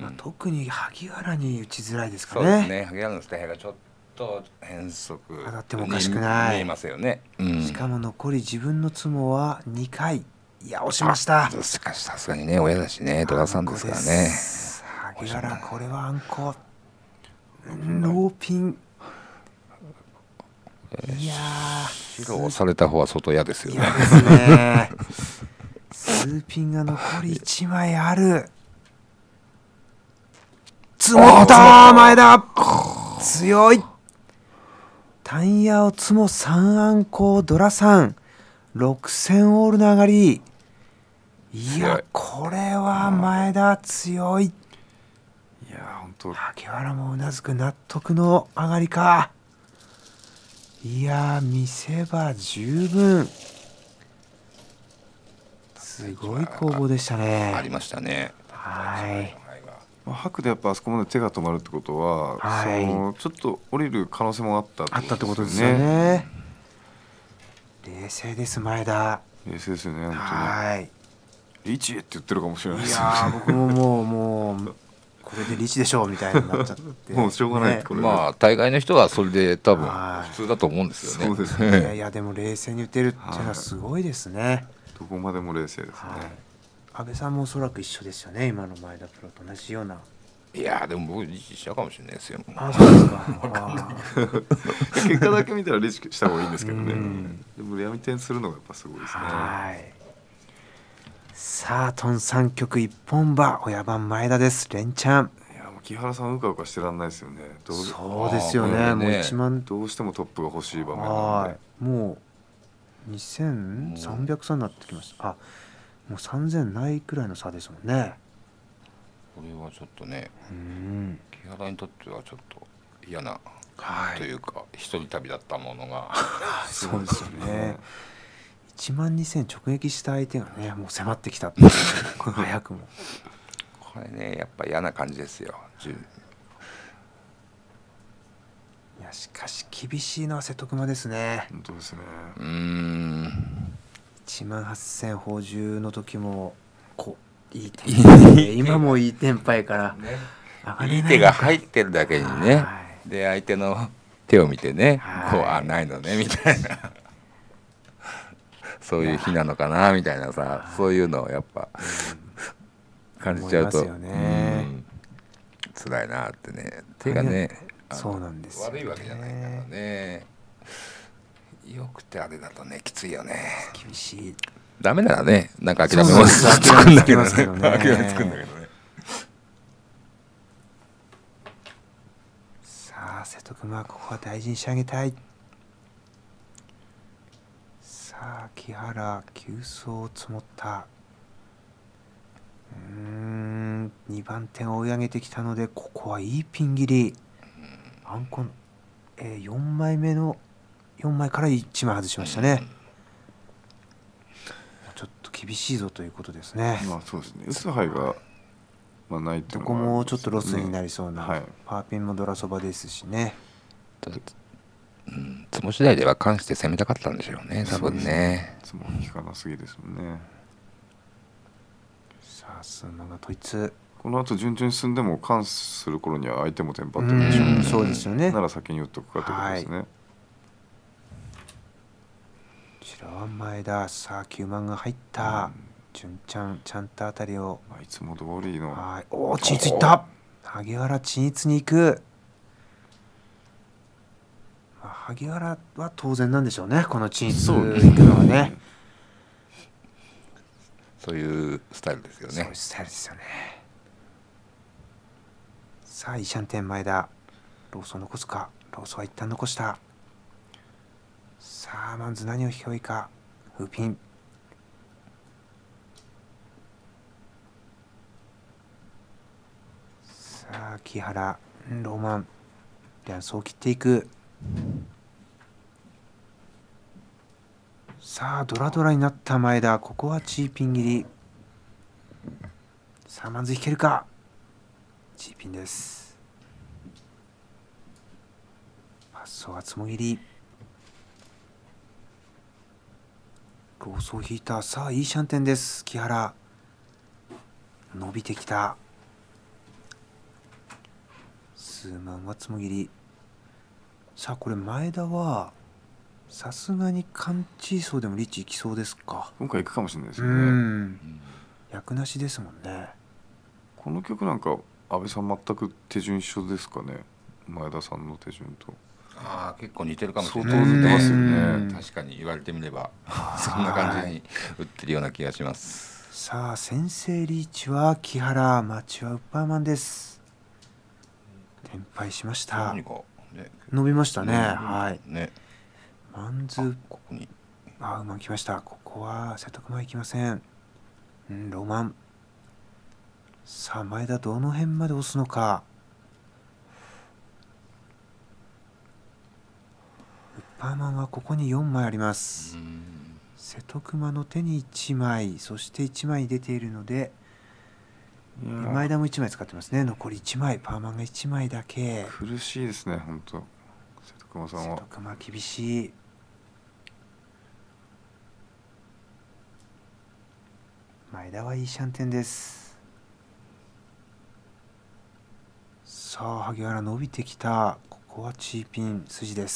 まあ、特に萩原に打ちづらいですかそうね。 ですね。萩原のスタイルがちょっと変則当たってもおかしくない見えますよね。うん、 しかも残り自分のツモはにかい。いや押しました。 しかしさすがにね親だしね戸田さんですからね。 萩原これはあんこノーピン。いやー白を押された方は相当嫌ですよね。 嫌ですねスーピンが残りいちまいある。積もった前田強い。タンヤオツモさんアンコドラさんろくせんオールの上がり。いやこれは前田強い。 いや本当萩原もうなずく納得の上がりか。いや見せ場十分。すごい攻防でしたね。 ありましたね。 はい。 まあ、白でやっぱあそこまで手が止まるってことは、はい、そのちょっと降りる可能性もあったってあったってことですよね。冷静です前田。 冷静ですよね本当に。 はいリーチって言ってるかもしれないですよね。いや僕ももうもうこれでリーチでしょうみたいになっちゃってもうしょうがない、ね、 これまあ大概の人はそれで多分普通だと思うんですよね。 そうですね。 いやいやでも冷静に打てるっていうのはすごいですね。 どこまでも冷静ですね。 安倍さんもおそらく一緒ですよね。今の前田プロと同じような。 いやでも僕リーチしちゃうかもしれないですよ。 あそうですか結果だけ見たらリーチした方がいいんですけどね。でも闇点するのがやっぱすごいですね。 はいさあトンさん局一本馬親番前田です。連チャン。 いやもう木原さんうかうかしてらんないですよね。 どうそうですよね。もう一万どうしてもトップが欲しい場面なんで。もうにせんさんびゃく差になってきました。あもうさんぜんないくらいの差ですもんね。 これはちょっとね、 うん、 木原にとってはちょっと嫌な、 はい、 というか一人旅だったものがそうですよね。いちまんにせん直撃した相手がねもう迫ってきた早くもこれねやっぱ嫌な感じですよ。 いやしかし厳しいのは瀬戸熊ですね。 本当ですね。 うーんいちまんはっせん宝珠の時もこういいテンパイ今もいいテンパイから、ね、 いい手が入ってるだけにね、で相手の手を見てねこうあないのねみたいなそういう日なのかなみたいなさ、そういうのをやっぱ感じちゃうと、ね、辛いなってね。手がねそうなんです悪いわけじゃないからね。よくてあれだとねきついよね。 厳しい。 ダメならねなんか諦めますつくんだけどね。諦めつくんだけどね。 さあ瀬戸熊はここは大事に仕上げたい。さあ木原急走を積もった。うーんにばん手を追い上げてきたのでここはいいピン切り。あんこの、えー、よんまいめのよんまいからいちまい外しましたね、うん、ちょっと厳しいぞということですね。 まあそうですね、打つ牌が、まあ、ないっていうどこのもありますね、 もちょっとロスになりそうな、 はい、 パーピンもドラそばですしね。 うん、つも次第では関して攻めたかったんでしょうね、多分ね。 つも効かなすぎですもんね。 さあ数万が統一、 この後順々に進んでも関する頃には相手もテンパってるでしょうね。 そうですよね。 なら先に打っとくかということですね、はい、こちらは前田、さあきゅうまんが入った、うん、純ちゃんちゃんとあたりを、 まあ、いつも通りの、 はい、おお鎮一いった、萩原鎮一に行く、まあ、萩原は当然なんでしょうね、この鎮一行くのはね。 そういうスタイルですよね。 そういうスタイルですよね。さあイシャンテン前田、ローソン残すか、ローソンは一旦残した。さあまず何を引けばいいか、フーピン、さあ木原、ローマン、リャンソーを切っていく。さあドラドラになった前田、ここはチーピン切り。さあまず引けるか、チーピンです。パッソはつもぎり、ローソー引いた。さあいいシャンテンです。木原伸びてきた。数万はつもぎり。さあこれ前田はさすがにカンチーソーでもリーチいきそうですか。 今回いくかもしれないですよね。 うん役なしですもんね。 この曲なんか安倍さん全く手順一緒ですかね、前田さんの手順と。 ああ結構似てるかもしれない。 相当似てますよね。 確かに言われてみればそんな感じに打ってるような気がします。 さあ先制リーチは木原、マッチはウッパーマンです。転敗しました。 何か、ね、 伸びましたね。ねはいね、 マンズ、 ここにあうまくきました。ここは瀬戸熊いきません。うんロマン。さあ前田どの辺まで押すのか。ウッパーマンはここによんまいあります。瀬戸熊の手にいちまい、そしていちまい出ているので前田もいちまい使ってますね。残りいちまい、パーマンがいちまいだけ。 苦しいですね本当瀬戸熊さんは。 瀬戸熊厳しい。前田はいいシャンテンです。さあ萩原伸びてきた。ここはチーピン筋です。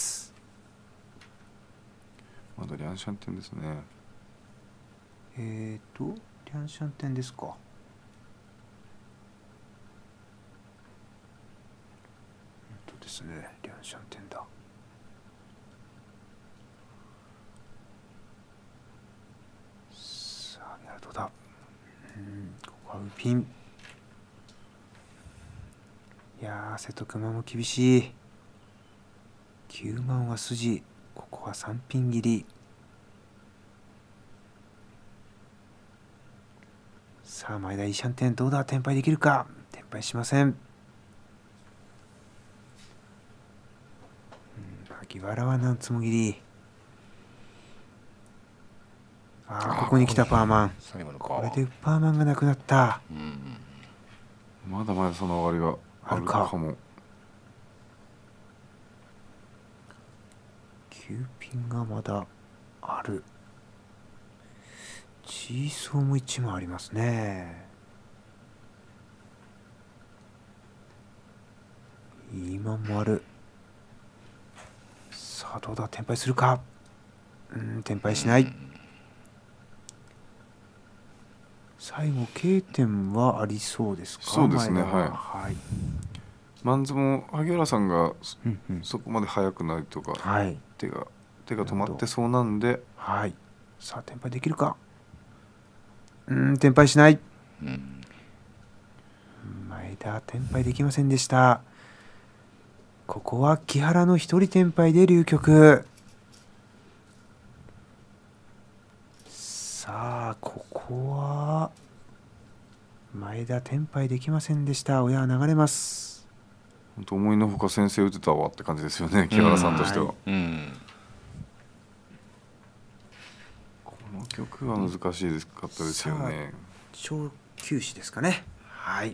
まだリャンシャンテンですね。 えーとリャンシャンテンですか。えっとですねリャンシャンテンだ。さあどうだ。うんここはウピン。いやー瀬戸熊も厳しい。きゅうまんは筋、ここはさんピン切り。さあ前田いいシャンテンどうだ、転敗できるか。転敗しません。うん、萩原は何つも切り。ああここに来たパーマン。これでウッパーマンがなくなった。うん、 まだまだその終わりがあるかも。 きゅうピンがまだある。チーソーもいちまいありますね。今もある。さあどうだ、転敗するか。うん転敗しない。最後 K 点はありそうですか。 そうですね、はい、 はい、 マンズも萩原さんがそこまで速くないとか、 はい、 手が手が止まってそうなんで、 はい、さあ転敗できるか。うん転敗しない、うん、前田転敗できませんでした。ここは木原の一人転敗で龍局。さあここは前田転敗できませんでした。親は流れます。 本当思いのほか先生打てたわって感じですよね、木原さんとしては。 うん、 局は難しいですかったですよね。 小休止ですかね。はい。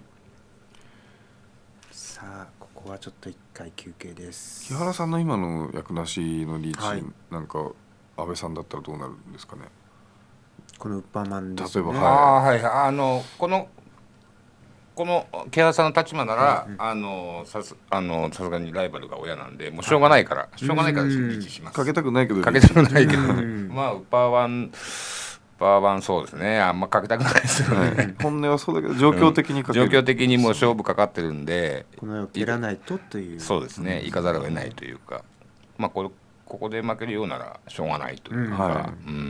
さあここはちょっと一回休憩です。 木原さんの今の役なしのリーチ、 はい、 なんか安倍さんだったらどうなるんですかね。 このウッパーマンですね。 例えば、 はい、ああのこのこの木原さんの立場なら、うんうん、あのさすあのさすがにライバルが親なんでもうしょうがないから、しょうがないからリーチします。 かけたくないけどかけたくないけどまあウッパーワンウッパーワンそうですね、あんまかけたくないですよね、はい、 本音はそうだけど状況的にかける、 うん、状況的にもう勝負かかってるんでこの世を蹴らないとという、 そうですね、行かざるを得ないというか、まあこれここで負けるようならしょうがないというか、うんはいうん、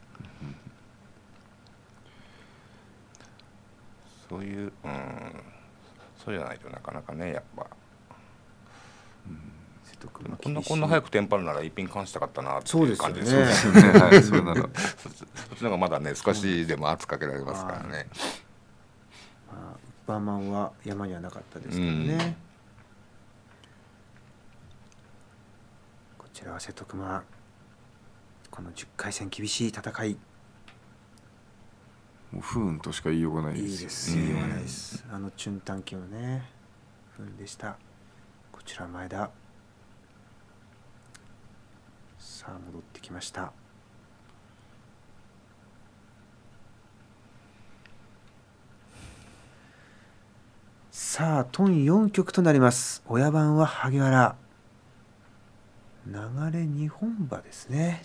そういう、うん、そうじゃないとなかなかねやっぱ、うん、こんなこんな早くテンパるなら一品完したかったなっていう感じですよね。そうですよね。はい、それならそっちの方がまだね少しでも圧かけられますからね。 まあ、バーマンは山にはなかったですけどね。うん、こちらは瀬戸熊、このじゅっかい戦厳しい戦い。 もう不運としか言いようがないです。 いいです。言いようがないです。あのチュンタンキのね不運でした。こちら前田。さあ戻ってきました。さあトンよん局となります。親番は萩原。流れにほん馬ですね。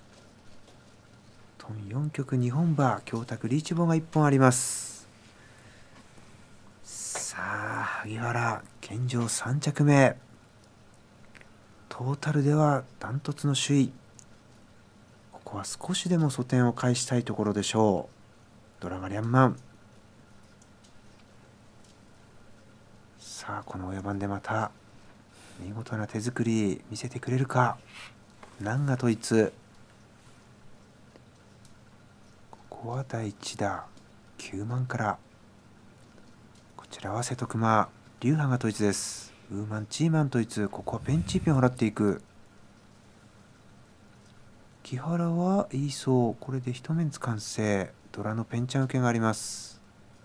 トンよん局にほん馬、強卓リーチ棒がいっぽんあります。さあ萩原現状さん着目。トータルではダントツの首位。ここは少しでも素点を返したいところでしょう。ドラマリャンマン。さあこの親番でまた見事な手作り見せてくれるか。南が統一。ここは第一打きゅうまんから。こちらは瀬戸熊流派が統一です。ウーマンチーマン統一。ここはペンチーピンを払っていく。木原はいいそう。これで一面完成。ドラのペンチャン受けがあります。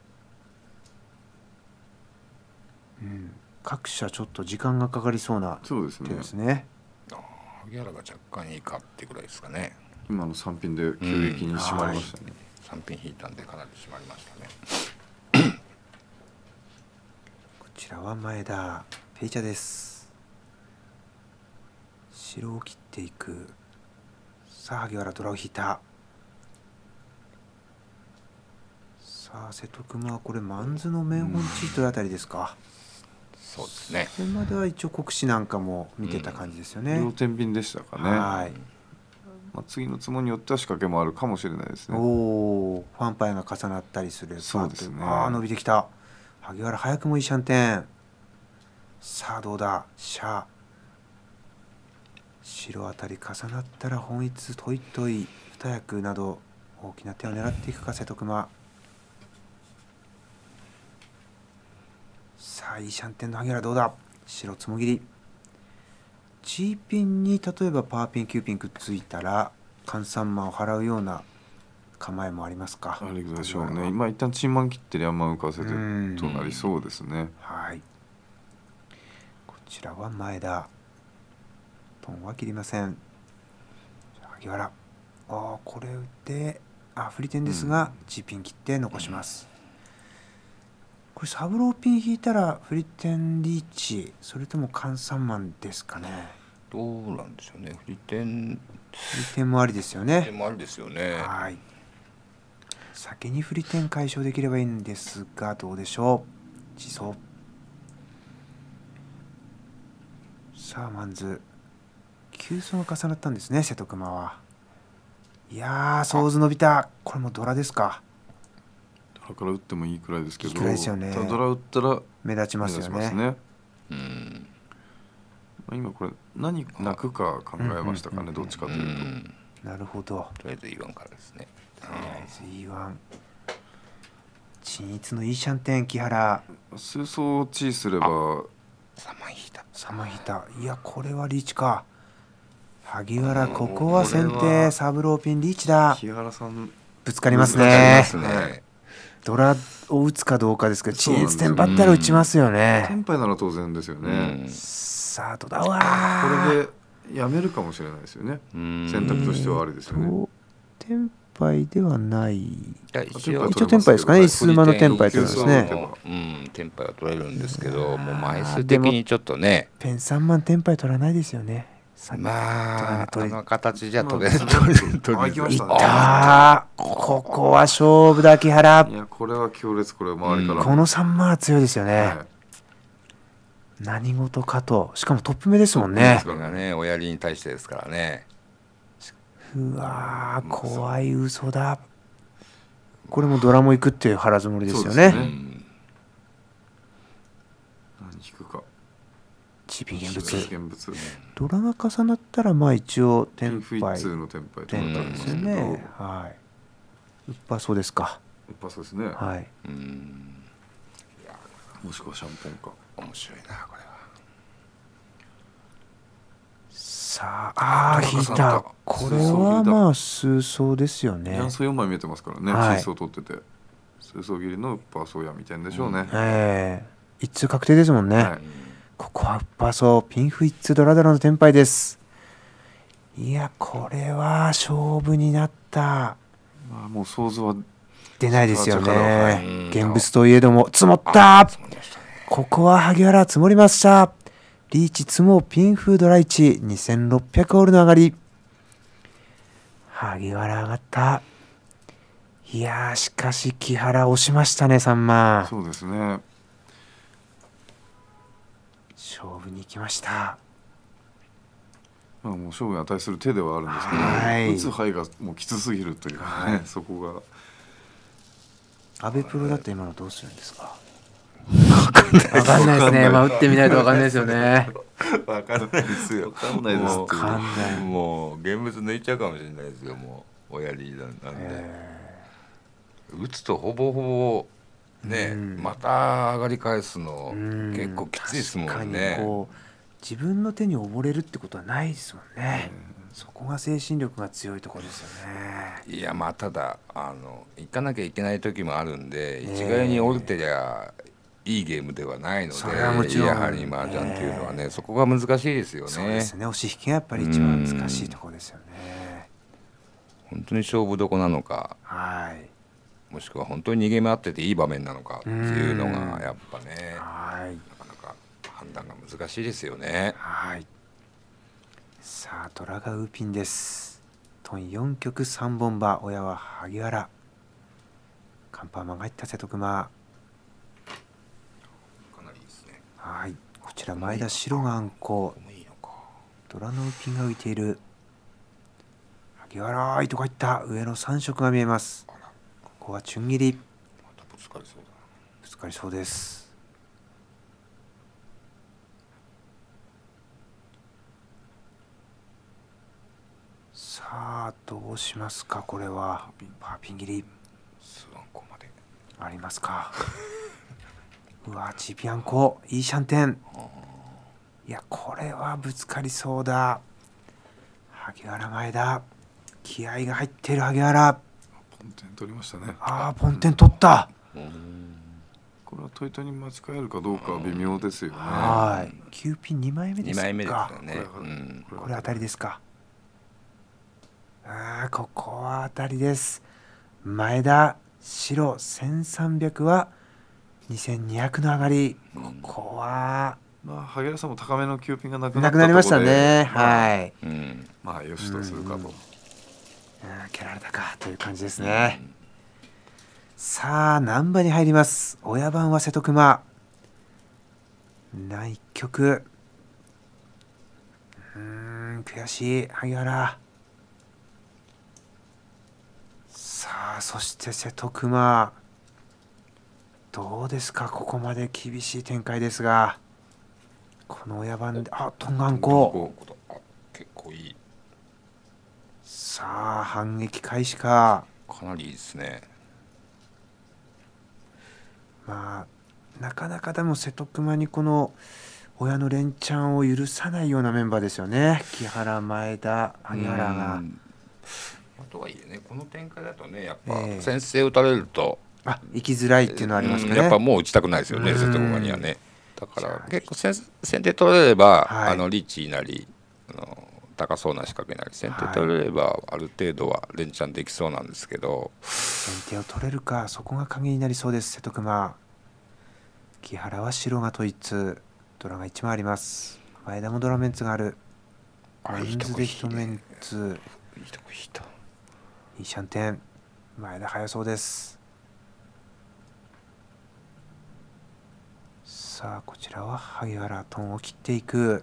うん、各社ちょっと時間がかかりそうなそうですね。 ですね。 萩原が若干いいかっていうぐらいですかね。 今のさん品で急激に締まりましたね。 うん、さん品引いたんでかなり締まりましたね。 こちらは前田ペイチャです。白を切っていく。さあ萩原ドラを引いた。さあ瀬戸熊はこれマンズの面本チートあたりですか。 そうですね。 それまでは一応国士なんかも見てた感じですよね。 両天秤でしたかね。はい。まあ次のつもによっては仕掛けもあるかもしれないですね。 おお、ファンパイが重なったりする。 そうですね。 ああ伸びてきた。萩原早くもいいシャンテン。さあどうだ。シャ。白あたり重なったら本一トイトイ二役など大きな手を狙っていくか瀬戸熊。さあいいシャンテンの萩原どうだ。白つもぎり。G ピンに例えばパーピンきゅうピンくっついたら換算万を払うような構えもありますか。 あるでしょうね。今一旦チンマン切ってリャンマン浮かせてとなりそうですね。 はい。こちらは前田。トンは切りません。萩原。ああこれであ振り点ですが、うん、G ピン切って残します。これサブローピン引いたら振り点リーチそれとも換算万ですかね。 どうなんでしょうね。振り点振り点もありですよね。 振り点もありですよね。 はい。先に振り点解消できればいいんですがどうでしょう。地層。さあマンズ急走が重なったんですね瀬戸熊は。いやーソーズ伸びた。これもドラですか。 ドラから打ってもいいくらいですけど、いいくらいですよね。 ドラ打ったら目立ちますよね。 ねうん、まあ、今これ何泣くか考えましたかね。どっちかというと、うん、 なるほど。 とりあえず イーワン からですね。 とりあえず イーワン 均一のいいシャンテン木原。 数層チーすればさんまん引いた。 さんまん引いた。いやこれはリーチか。 萩原、ここは先手、サブローピンリーチだ。 木原さんぶつかりますね。 すねドラを打つかどうかですけど、チンステンパったら打ちますよね。 テンパイなら当然ですよね。 さあどうだ。うわこれでやめるかもしれないですよね。選択としてはありですよね。 テンパイではない。 一応テンパイですかね。数馬のテンパイというのですね。 うん、テンパイは取れるんですけど、もう枚数的にちょっとね。 ペンさんまんテンパイ取らないですよね。 まあ、あの形じゃ取れる。 取れる。 いったー。ここは勝負だ木原。 いやこれは強烈。これ周りから。 このさんまんは強いですよね。何事かと。しかもトップ目ですもんね。 それがね、親父に対してですからね。 うわー、怖い嘘だ。これもドラも行くっていう腹積もりですよね。 何引くか。 チビ現物。ドラが重なったらまあ一応テンパイ。 一通のテンパイテンパイですよね。はい。うっぱそうですか。 うっぱそうですね。 はい。 うん。 もしくはシャンポンか。 面白いなこれは。 さあ、ああ引いた。これはまあ数層ですよね。 ヤンソよんまい見えてますからね。シーソー取ってて、数層切りのウッパーソーヤみたいんでしょうね。 ええ、一通確定ですもんね。ここはウッパーソーピンフ一通ドラドラのテンパイです。いやこれは勝負になった。 まあもう想像は出ないですよね。現物といえども積もった。ここは萩原積もりました。リーチ積もうピンフードラいちにせんろっぴゃくオールの上がり。萩原上がった。いやーしかし木原押しましたねさんまん。 そうですね。 勝負に行きました。 まあもう勝負に値する手ではあるんですけど、はい、打つ範囲がもうきつすぎるというかね、はい、そこが。 阿部プロだって今のどうするんですか。わかんないですね。まあ打ってみないとわかんないですよね。 わかんないですよ。 わかんないです。 わかんない。 もう現物抜いちゃうかもしれないですよ。もう親リーダーなんで。打つとほぼほぼね、また上がり返すの結構きついですもんね。 こう自分の手に溺れるってことはないですもんね。そこが精神力が強いところですよね。 いやまあただあの行かなきゃいけない時もあるんで、一概に折れてりゃいいゲームではないので、やはり麻雀っていうのはね、そこが難しいですよね。 そうですね。押し引きがやっぱり一番難しいところですよね。 本当に勝負どこなのか、 はい、 もしくは本当に逃げ回ってていい場面なのかっていうのがやっぱね、 はい、 なかなか判断が難しいですよね。 はい。さあドラがウーピンです。トンよん局さんぼん馬、親は萩原。カンパーマンが入った瀬戸熊。はい、こちら前田白があんこ。ドラのウーピンが浮いている。萩原いいとこ入った。上のさん色が見えます。ここはチュン切り。 またぶつかりそうだな。 ぶつかりそうです。さあどうしますか。これはパーピン切り数あんこまでありますか。うわチビアンコいいシャンテン。いやこれはぶつかりそうだ。萩原前田気合が入っている。萩原ポンテン取りましたね。 ああポンテン取った。 これはトイトに間違えるかどうかは微妙ですよね。 はいキューピンにまいめですか。 にまいめですよね。 これ当たりですか。ああここは当たりです。前田白せんさんびゃくはにせんにひゃくの上がり。ここはまあ萩原さんも高めのキューピンがなくななったくなりましたね。 まあ、 はい、 うん、まあよしとするかと、うん、 蹴られたかという感じですね。うん、さあ難波に入ります。親番は瀬戸熊。内局うーん悔しい萩原。さあそして瀬戸熊どうですか。ここまで厳しい展開ですが、この親番であトンガンコ結構いい。 さあ反撃開始か。 かなりいいですね。 まあなかなかでも瀬戸熊にこの親の連チャンを許さないようなメンバーですよね。木原、前田、萩原が。 とはいえね、この展開だとね、やっぱ先制打たれると、 えー、あ行きづらいっていうのはありますかね。 やっぱもう打ちたくないですよね、瀬戸熊にはね。だから結構先先手取れれば、はい、あのリーチなりあの高そうな仕掛けなり先手取れれば、はい、ある程度は連チャンできそうなんですけど、 先手を取れるか、そこが鍵になりそうです。瀬戸熊。木原は白が統一、ドラがいちまいあります。前田もドラメンツがある。マンズでいちメンツ。 いいとこ引いた。 いいシャンテン。前田早そうです。さあこちらは萩原、トンを切っていく。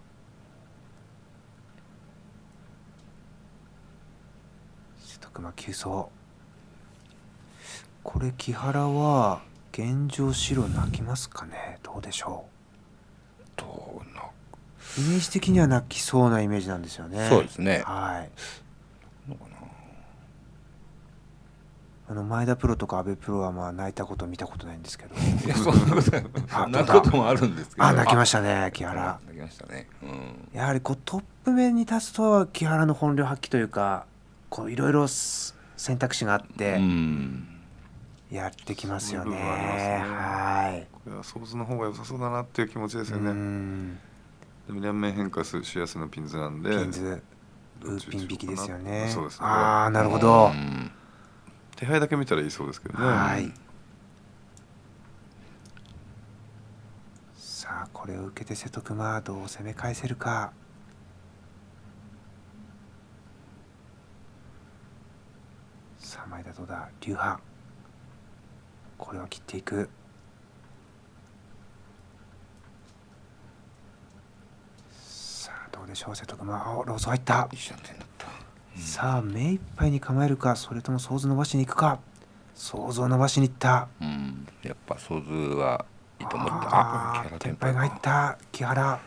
瀬戸熊急走。これ木原は現状白泣きますかね。どうでしょう。どうな。 イメージ的には泣きそうなイメージなんですよね。 そうですね。 はい。のかな。あの前田プロとか阿部プロはまあ泣いたこと見たことないんですけど。 いやそんなこと泣くこともあるんですけど。 あ、泣きましたね木原。 泣きましたね。うん、 やはりこうトップ面に立つと木原の本領発揮というか、こういろいろ選択肢があって。うんやってきますよね。はい。 これはソーズの方が良さそうだなっていう気持ちですよね。でも両面変化しやすいのピンズなんで。 ピンズ、ウーピン引きですよね。 そうですね。 ああ、なるほど。 手配だけ見たらいいそうですけどね。 はい。さあこれを受けて瀬戸熊どう攻め返せるか。さあ前田どうだ。流派。これは切っていく。さあどうでしょう瀬戸熊。あ、ローソ入った。 いいシャンテンだった。 うん、さあ目いっぱいに構えるか、それともソーズ伸ばしに行くか。ソーズを伸ばしに行った。 うん、やっぱソーズはいいと思った。 ああ、テンパイが入った木原。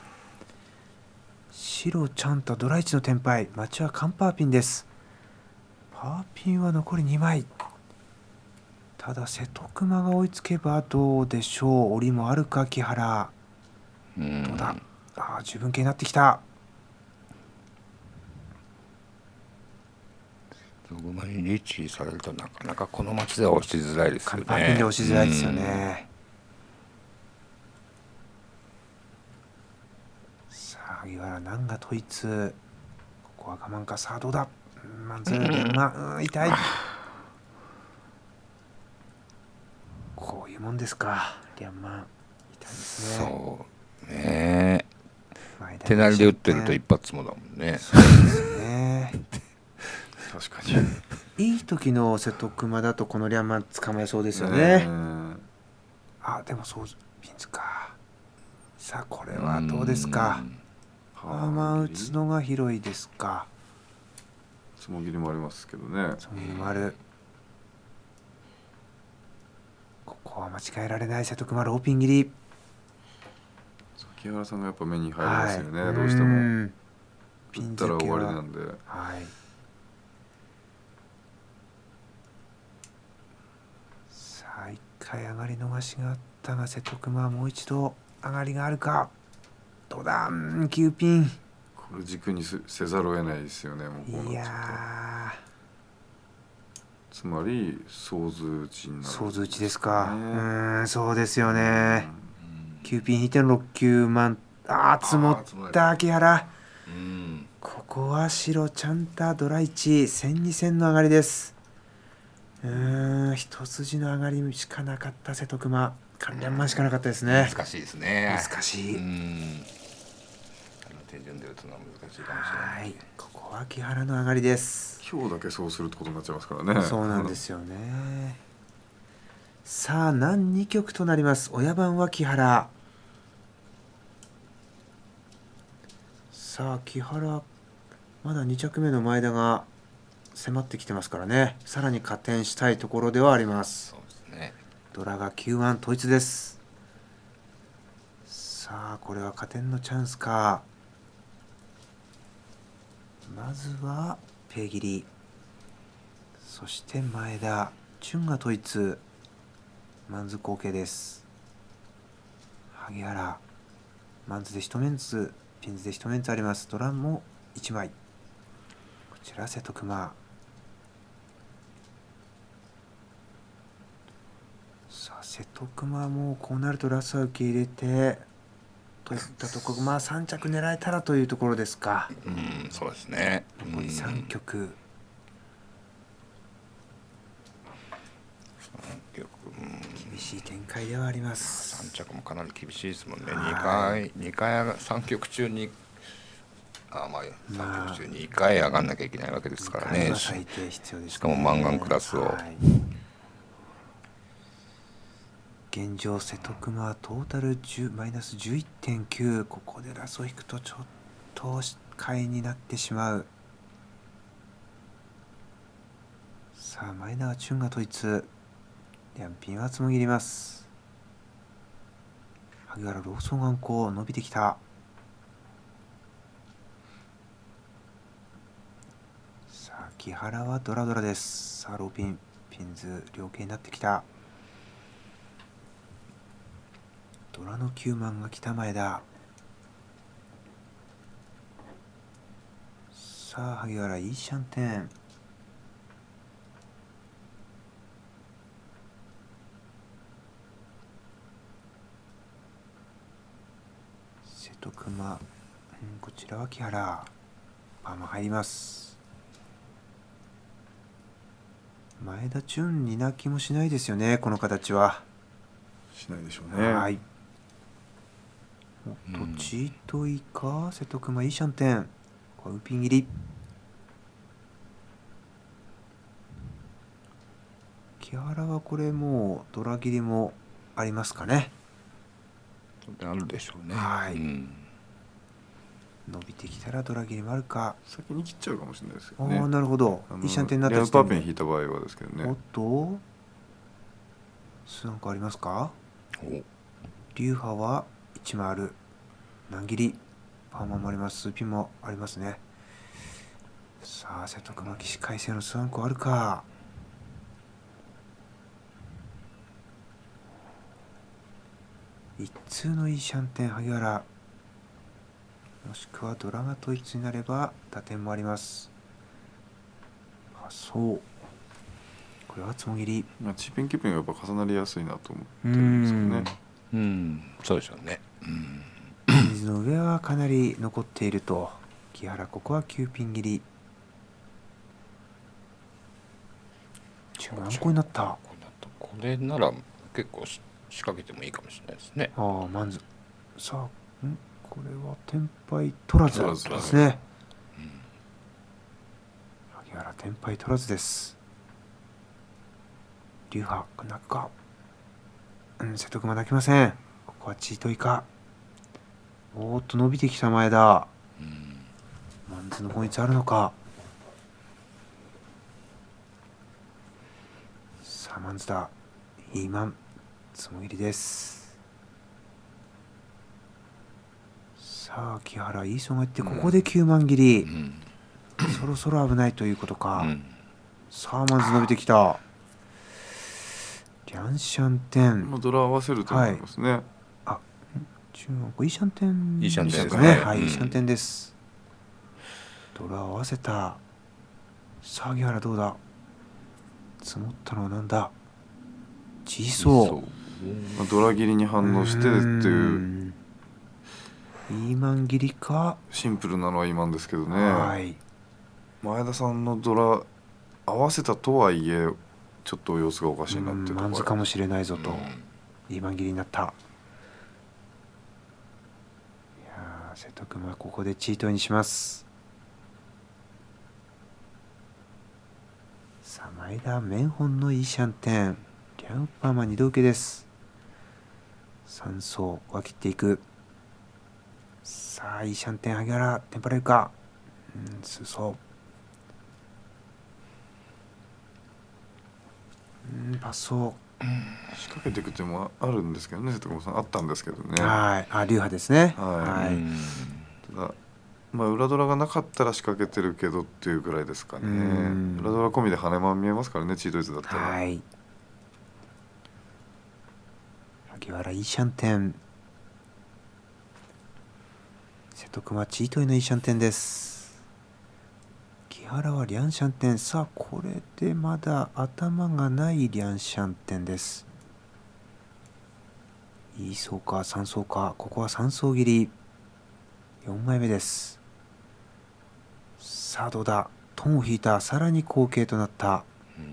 白ちゃんとドライチのテンパイ。待ちはカンパーピンです。パーピンは残りにまい。ただ瀬戸熊が追いつけばどうでしょう。折りもあるか木原。どうだ。ああ自分系になってきた。 瀬戸熊にリーチされるとなかなかこの町では押しづらいですよね。 カンパーピンで押しづらいですよね。さあ萩原難が統一。ここは我慢か。さあどうだ。まずまあ痛い。こういうもんですか。リャンマン痛いですね。 そうね。手なりで打ってると一発もだもんね。 そうですね。 確かに。 いい時の瀬戸熊だとこのリャンマン捕まえそうですよね。あ、でもそうピンズか。さあこれはどうですか。パーマン打つのが広いですか。 つもぎりもありますけどね。 つもぎりもある。ここは間違えられない瀬戸熊ローピン切り。 木原さんがやっぱ目に入りますよね、はい、どうしてもピンったら終わりなんで、はい、 さあ一回上がり逃しがあったが瀬戸熊はもう一度上がりがあるか。どうだ。きゅうピン。 これ軸にせざるを得ないですよね。もうこうなっちゃうと。いやつまりソーズ打ちになる、ね、 ソーズ打ちですか。うんそうですよね。きゅうピン引いてのろっきゅうまん。ああ積もった木原。うんここは白ちゃんとドライチせんにせんの上がりです。うん一筋の上がりしかなかった瀬戸熊。関連マンしかなかったですね。 難しいですね。 難しい。うん手順で打つのは難しいかもしれない。はい、 ここは木原の上がりです。 今日だけそうするってことになっちゃいますからね。 そうなんですよね。さあ難に局となります。親番は木原。さあ木原まだに着目の前田が迫ってきてますからね。さらに加点したいところではあります。 そうですね。 ドラがきゅうわん統一です。さあこれは加点のチャンスか。まずはペイ切り。そして前田チュンが統一。マンズ後継です。萩原マンズで一メンツ、ピンズで一メンツあります。ドラもいちまい。こちら瀬戸熊。さあ瀬戸熊もこうなるとラスは受け入れてといったところ、まあさん着狙えたらというところですか。 うん、そうですね。 残りさん局。うん厳しい展開ではあります。 さん着もかなり厳しいですもんね。にかいにかいさん局中にあまあさん局中にかい上がんなきゃいけないわけですからね。 最低必要ですね。 しかもマンガンクラスを、はい、 現状瀬戸熊はトータルじゅうマイナス じゅういってんきゅう。ここでラスを引くとちょっと下位になってしまう。さあ前永チュンが統一。ヤンピンはつもぎります。萩原ローソン眼光伸びてきた。さあ木原はドラドラです。さあローピンピンズ両形になってきた。ドラのきゅうまんが来た前田。さあ萩原いいシャンテン。瀬戸熊、うん、こちらは木原。パーマ入ります。前田純に泣きもしないですよね、この形は。 しないでしょうね。 はい。おっとチートイか瀬戸熊いいシャンテン。これウピン切り。木原はこれもうドラ切りもありますかね。 あるでしょうね。 はい、 うん、 伸びてきたらドラ切りもあるか。 先に切っちゃうかもしれないですよね。 ああなるほど。いいシャンテンになったリアルパーペン引いた場合はですけどね。 おっと数なんかありますか。流派はいち枚ある。難切りパーマもあります。数ピンもありますね。さあ瀬戸熊起死回生の数アンコあるか。一通のいいシャンテン萩原。もしくはドラが統一になれば打点もあります。あそうこれはつもぎり。 まあチーペンキューペンがやっぱ重なりやすいなと思ってるんですよね。 うん、うん、そうでしょうね。うん、 水の上はかなり残っていると。木原ここはきゅうピン切り。中何個になった。 これなら結構仕掛けてもいいかもしれないですね。 ああまずさあんこれはテンパイ取らずですね。萩原テンパイ取らずです。流派泣くか。うん瀬戸熊泣きません。ここはチートイか。おーっと伸びてきた前田。うん、マンズの本一あるのか。さあマンズだ。いいマンつもぎりです。さあ木原いいソがいってここできゅうまん切り、うんうん、そろそろ危ないということか。うん、さあマンズ伸びてきた。リャンシャンテン、 まあ、ドラ合わせると思いますね。はい、 あ中国いいシャンテンいいシャンテンですね。はい、いいシャンテンです。ドラ合わせた。さあ木原どうだ。積もったのはなんだ。小そう。 まあ、ドラ切りに反応してっていうイーマン切りか。 シンプルなのはイーマンですけどね。はい、前田さんのドラ合わせたとはいえちょっと様子がおかしいなっていうところ。 マンズかもしれないぞと。イーマン切りになった。いや瀬戸君はここでチートにします。さあ前田メンホンのいいシャンテン。リャンパーマン二度受けです。さん層分けていく。さあいいシャンテン萩原テンパれるか。うん数層。うんパスソー仕掛けていく手もあるんですけどね。瀬戸熊さんあったんですけどね。 はいあ流派ですね。 はい、はい、ただまあ裏ドラがなかったら仕掛けてるけどっていうぐらいですかね。裏ドラ込みで羽間見えますからねチートイツだったら。はい萩原いいシャンテン。 瀬戸熊チートイのいいシャンテンです。木原はリャンシャンテン。さあこれでまだ頭がないリャンシャンテンです。いい層かさん層か。ここはさん層切り。よんまいめです。さあどうだ。トンを引いた。さらに後傾となった。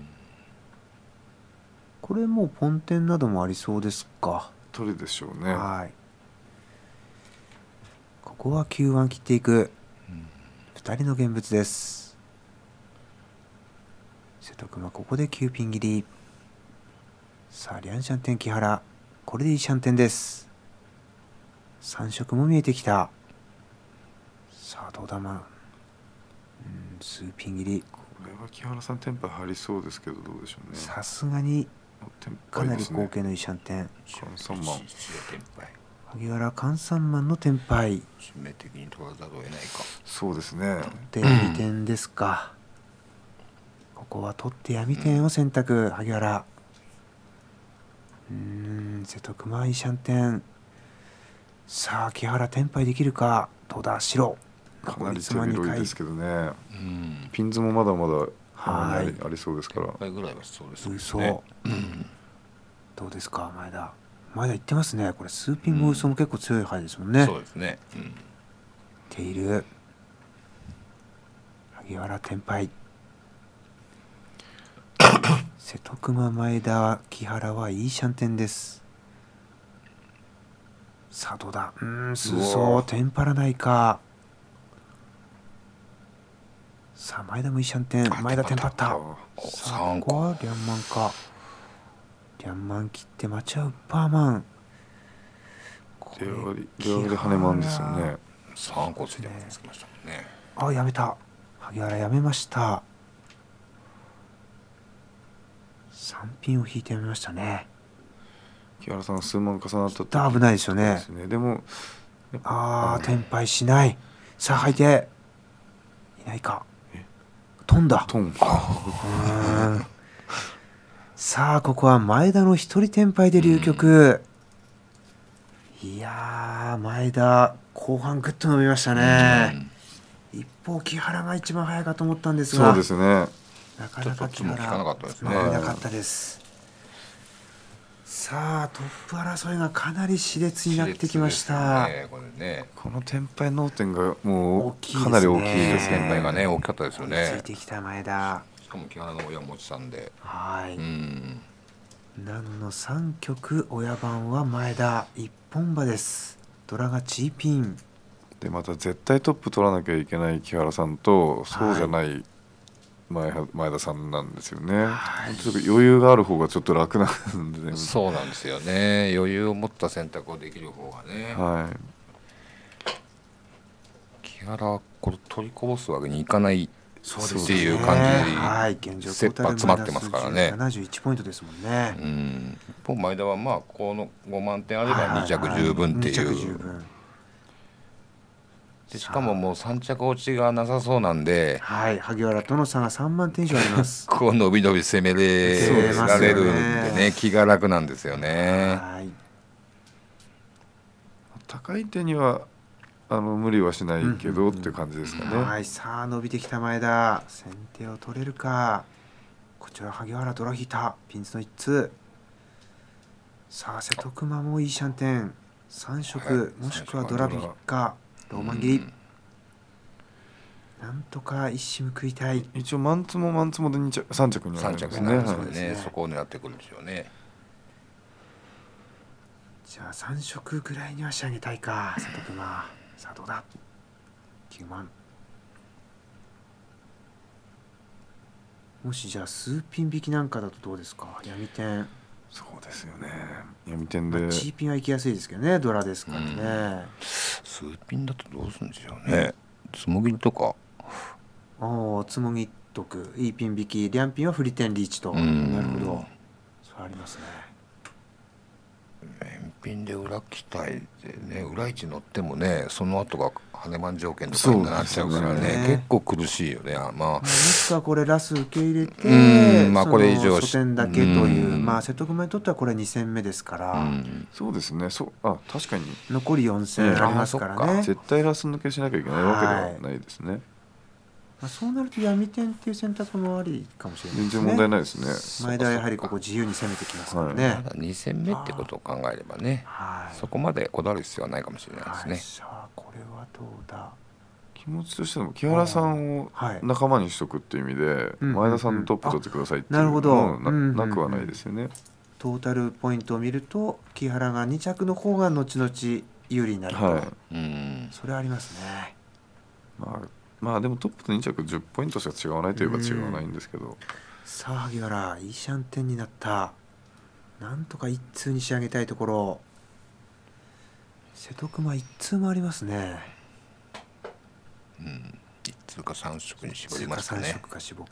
これもうポンテンなどもありそうですか。 取りでしょうね。 はい。ここはきゅうわん切っていく。ふたりの現物です。瀬戸熊ここできゅうピン切り。さあリャンシャンテン木原。これでいいシャンテンです。さん色も見えてきた。さあどうだまん。うん数ピン切り。 これは木原さんテンパ入りそうですけどどうでしょうね。 さすがにかなり後傾のいいシャンテン。 関三万。 萩原関三万のテンパイ。 致命的に取らざるを得ないか。 そうですね。 取って闇点ですか。ここは取って闇点を選択。萩原。うーん瀬戸熊いいシャンテン。さあ木原テンパイできるか。どうだ白。 かなり手広いですけどね。 うん、 ピンズもまだまだはいありそうですから。 いっぱいぐらいはそうですね。 嘘、うん、どうですか前田。前田言ってますね。これ数ピンも嘘も結構強い牌ですもんね。 うん、そうですね。うん、 ている萩原テンパイ。瀬戸熊前田木原はいいシャンテンです。さあどうだ。うーん数層テンパらないか。さあ前田もいいシャンテン。前田テンパった。さあここはリャンマンか。リャンマン切って待ち合うパーマン。 出割り出割りで羽マンですよね。 さんこついてますきましたもんね。 あやめた。萩原やめました。さんピンを引いてやめましたね。 木原さんが数万重なったと危ないですよね。 ですね。でもああテンパイしない。さあ吐いていないか。飛んだ。 トン。 うーんさあここは前田の一人テンパイで流局。いやー前田後半グッと伸びましたね。一方木原が一番早いかと思ったんですが、 そうですね。 なかなか木原ちょっと効かなかったですね。 伸びなかったです。さあトップ争いがかなり熾烈になってきました。 ね、これね、 このテンパイ脳天がもう大きいですね。 かなり大きいですね。 テンパイがね大きかったですよね。 ついてきた前田。 しかも木原の親持ちさんで。 はい。 うん。 南のさん局親番は前田一本馬です。ドラがチーピンでまた絶対トップ取らなきゃいけない木原さんとそうじゃない前前田さんなんですよね。はい、余裕がある方がちょっと楽なんで、ね、 そうなんですよね。余裕を持った選択をできる方がね。 はい。 木原はこれ取りこぼすわけにいかないっていう感じで、 はい、現状切羽詰まってますからね。 ななじゅういちポイントですもんね。 うん。一方前田はまあこのごまんてんあればに着十分っていう。 はいはいはい、に着十分でしかももうさん着落ちがなさそうなんで、 はい、萩原との差がさんまんてん以上あります。 こう伸び伸び攻めれられるんでね、気が楽なんですよね。はい、 高い手にはあの無理はしないけど、うんうんうん、っていう感じですかね。 はい、さあ伸びてきた前田、先手を取れるか。こちら萩原ドラ引いたピンズのいっつ。さあ瀬戸熊もいいシャンテンさん色、もしくはドラビッカローマン切り、うん、なんとか一矢報いたい。 一応マンツもマンツもでに着さん着になるんですね。 そうですね、そこを狙ってくるんですよね。 じゃあさん色ぐらいには仕上げたいか瀬戸熊。さあどうだ。きゅうまん。もしじゃあ数ピン引きなんかだとどうですか。闇点。 そうですよね。闇点で、 まあ、チーピンは行きやすいですけどね、ドラですからね。うん、 数ピンだとどうするんでしょうね。つもぎりとか。 おお、つもぎっとく。いいピン引き、リャンピンはフリテンリーチと。なるほど。それありますね。 鉛ピンで裏期待でね、裏位置乗ってもね、その後が羽満条件とかになっちゃうからね、ね結構苦しいよね。まあ、 もしくはこれラス受け入れて、まあこれ以上初戦だけという、まあ瀬戸熊にとってはこれに戦目ですから、うん、 そうですね。そう、あ、確かに残りよん戦ありますからね。 絶対ラス抜けしなきゃいけないわけではないですね。はい、 まあ、そうなると闇天っていう選択もありかもしれないですね。 全然問題ないですね。 前田はやはりここ自由に攻めてきますからね。はい、 まだに戦目ってことを考えればね、はい、そこまでこだわる必要はないかもしれないですね。はい、 さあこれはどうだ。 気持ちとしても木原さんを仲間にしとくっていう意味で、前田さんのトップ取ってくださいっていうのも な, なくはないですよね。 トータルポイントを見ると木原がに着の方が後々有利になると、はい、うん、それはありますね。 まあまあでもトップとに着じゅっポイントしか違わないといえば違わないんですけど、 さあ萩原いいシャンテンになった。なんとか一通に仕上げたいところ。瀬戸熊一通もありますね。 うん、一通か三色に絞りましたね。 三色か絞。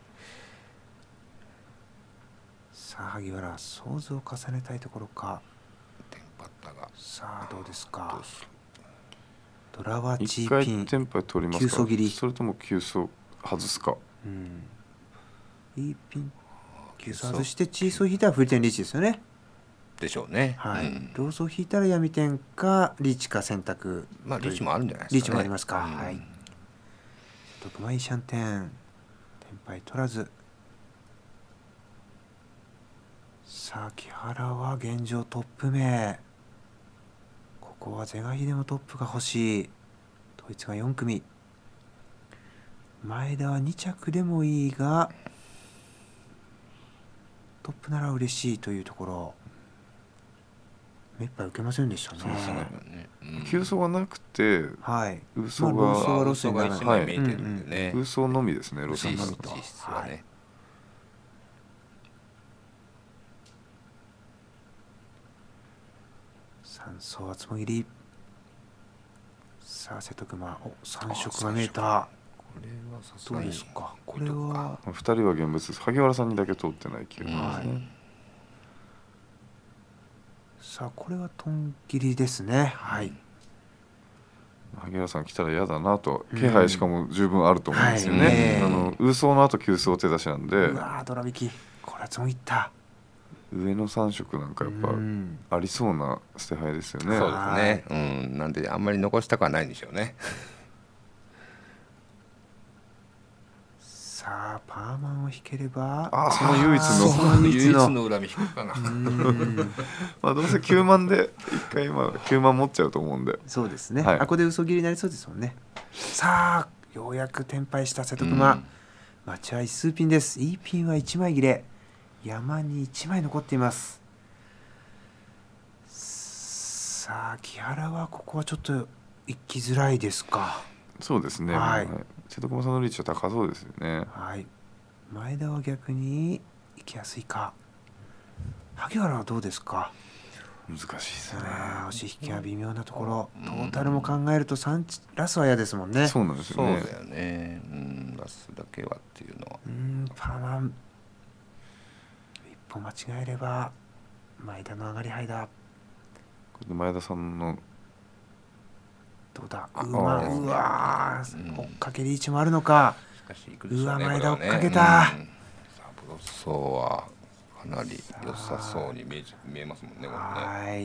さあ萩原想像を重ねたいところか。 テンパったが。 さあどうですか。ドラはチーピン。一回テンパ取りますか。急走切り。それとも急走外すか。うん。 いいピン。急走外してチーソー引いたらフリテンリーチですよね。 でしょうね。 はい。うん、ローソー引いたら闇天かリーチか選択。 まあリーチもあるんじゃないですか、ね。 リーチもありますか。うん、はい。徳間いいシャンテン。テンパイ取らず。さあ木原は現状トップ目。ここは是が非でもトップが欲しい。ドイツがよん組。前田はに着でもいいがトップなら嬉しいというところ。目いっぱい受けませんでしたね。そうですね。急走がなくて、 はい。 ウソが、 まあ、ローソーが一枚見えてるんでね。 ウソのみですね。ローソーのみと。 実質はね。はい、 三層厚もぎり。さあ瀬戸熊、お三色が見えた。 これはさすがにどうですか。これは二人は現物です。萩原さんにだけ通ってない気がしますね。はい、 さあこれはトン切りですね。はい。 萩原さん来たら嫌だなと気配しかも十分あると思うんですよね。はい、あのウソの後急走手出しなんで。 うわードラ引き。これはつもぎった。 上の三色なんかやっぱありそうな捨て牌ですよね。 そうですね。うん、なんであんまり残したくはないんでしょうね。 さあパーマンを引ければ、 あその唯一の唯一の恨み引くかな。 まあどうせきゅうまんで一回今きゅうまん持っちゃうと思うんで。 そうですね。はい、あここで嘘切りになりそうですもんね。さあようやく転敗した瀬戸熊。待合数ピンです。いいピンはいちまい切れ。山にいちまい残っています。さあ木原はここはちょっと行きづらいですか。 そうですね。はい。瀬戸熊さんのリーチは高そうですよね。 はい。前田は逆に行きやすいか。萩原はどうですか。 難しいですね。 押し引きは微妙なところ。トータルも考えると三ラスは嫌ですもんね。 そうなんですよね。 そうだよね。うん、ラスだけはっていうのは。 うん、パーマン。一歩間違えれば前田の上がり牌だ。 これで前田さんのどうだ。うわうわ、追っかけリーチもあるのか。うわ前田追っかけた。 サブロッソーはかなり良さそうに見え見えますもんね。これね。はい。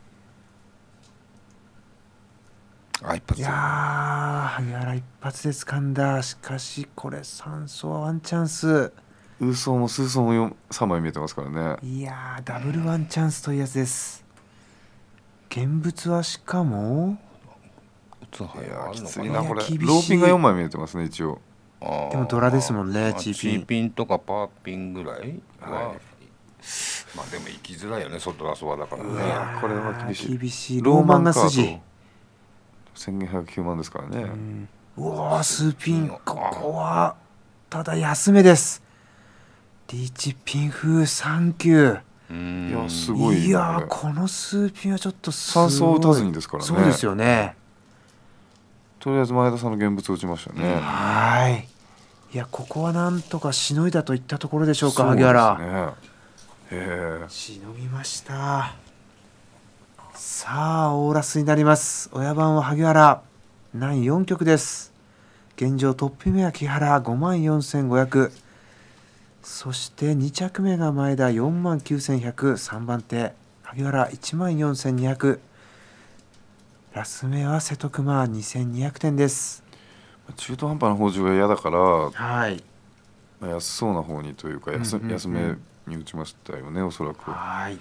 あ一発。 いやー萩原一発で掴んだ。しかしこれ三層はワンチャンス。 ウーソーもスーソーもさんまい見えてますからね。 いやーダブルワンチャンスというやつです。現物はしかもいやきついなこれ。ローピンがよんまい見えてますね一応。 でもドラですもんね。チーピンチーピンとかパーピンぐらいは、はい、まあでも行きづらいよね外ラスはだからね。いやこれは厳しい。 厳しい。ローマンが筋せんひゃくきゅうまんですからね。 うわスーピンここはただ安めです。リーチピン風サンキュー。いやすごい。 いやこのスーピンはちょっと三層打たずにですからね。 そうですよね。 とりあえず前田さんの現物を打ちましたね。 はい。いやここはなんとかしのいだといったところでしょうか萩原。 そうですね。へえ。 しのぎました。 さあオーラスになります。親番は萩原、難よん局です。現状トップ目は木原ごまんよんせんごひゃく、そしてに着目が前田よんまんきゅうせんひゃく、さんばん手萩原いちまんよんせんにひゃく、ラス目は瀬戸熊にせんにひゃくてんです。 中途半端な方重が嫌だから、 はい、 安そうな方にというか 安,、うんうんうん、安めに打ちましたよね、おそらく。 はい、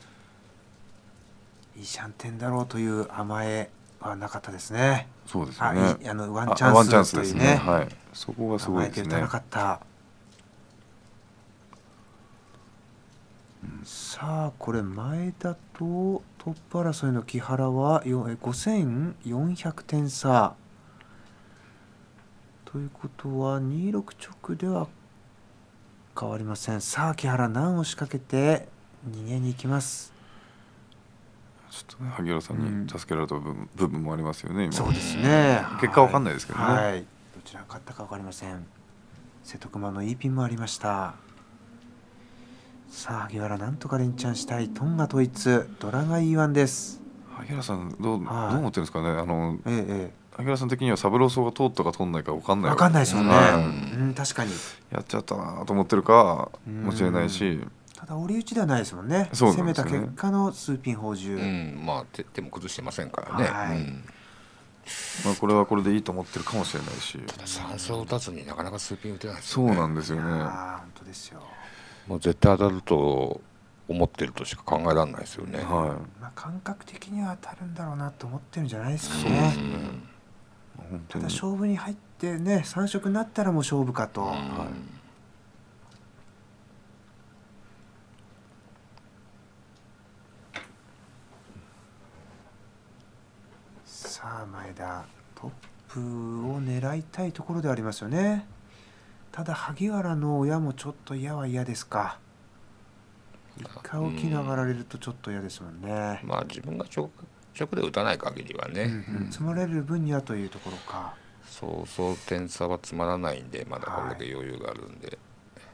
いいシャンテンだろうという甘えはなかったですね。 そうですよね。 ああのワンチャンスというね、 はい、そこがすごいですね。 甘えて打たなかった。さあこれ前田とトップ争いの木原はごせんよんひゃくてん差ということはにじゅうろく直では変わりません。さあ木原難を仕掛けて逃げに行きます。 ちょっとね萩原さんに助けられた部分、うん、部分もありますよね今。 そうですね。 結果わかんないですけどね、 はいはい、どちらが勝ったかわかりません。瀬戸熊のいいピンもありました。さあ萩原なんとか連チャンしたい。トンガ統一ドラが イーワン です。 萩原さんどう、 はい、 どう思ってるんですかね。あの、 ええ、 萩原さん的にはサブローソーが通ったか通んないか分かんない分かんないですもんね、 うんうん、確かにやっちゃったなと思ってるかもしれないし、 ただ折り打ちではないですもんね。 そうなんですよね。 攻めた結果の数ピン宝珠、 うん、まあ手, 手も崩してませんからね、 はい、うん、 まあ、これはこれでいいと思ってるかもしれないし、 たださん走打たずになかなか数ピン打てないですよね。そうなんですよね。 あ本当ですよ。 もう絶対当たると思ってるとしか考えられないですよね、 はい、 まあ、感覚的には当たるんだろうなと思ってるんじゃないですかね。うん、ただ勝負に入ってねさん色になったらもう勝負かと、はい、さあ前田トップを狙いたいところではありますよね。ただ萩原の親もちょっと嫌は嫌ですか。一回大きながられるとちょっと嫌ですもんね。 まあ自分が直直で打たない限りはね、 うんうん、積まれる分にはというところか。 そうそう点差はつまらないんで、まだこれだけ余裕があるんで、はい、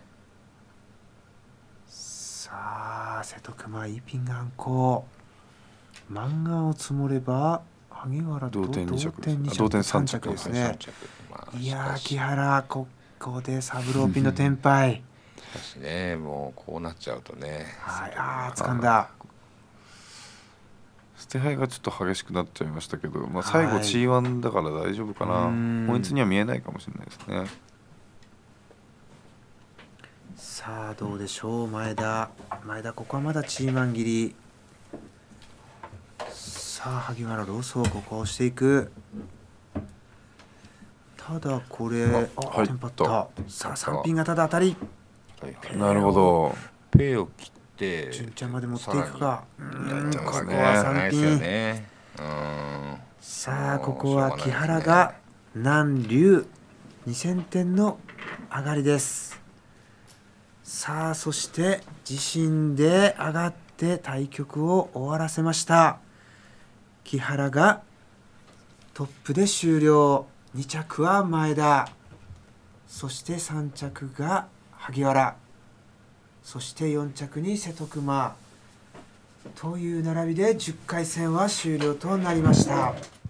さあ瀬戸熊いいピンが反抗。漫画を積もれば萩原と同点に着、 同点さん着ですね。まあ、いや木原ここでサブローピンのテンパイ。 しかしねもうこうなっちゃうとね、 はい、ああ掴んだ。 捨て牌がちょっと激しくなっちゃいましたけど、まあ、最後 チーワン だから大丈夫かな。ポイントには見えないかもしれないですね。 さあどうでしょう前田。前田ここはまだチーマン切り。さあ萩原ローソーここを押していく。ただこれあテンパった。さあさんピンがただ当たり。 なるほど。 ペイを切って順ちゃんまで持っていくか。うんここねはさんピン、 ね、うんさあここは木原が南龍にせんてんの上がりです。さあそして自身で上がって対局を終わらせました。木原がトップで終了。に着は前田、そしてさん着が萩原、そしてよん着に瀬戸熊という並びでじゅっかい戦は終了となりました。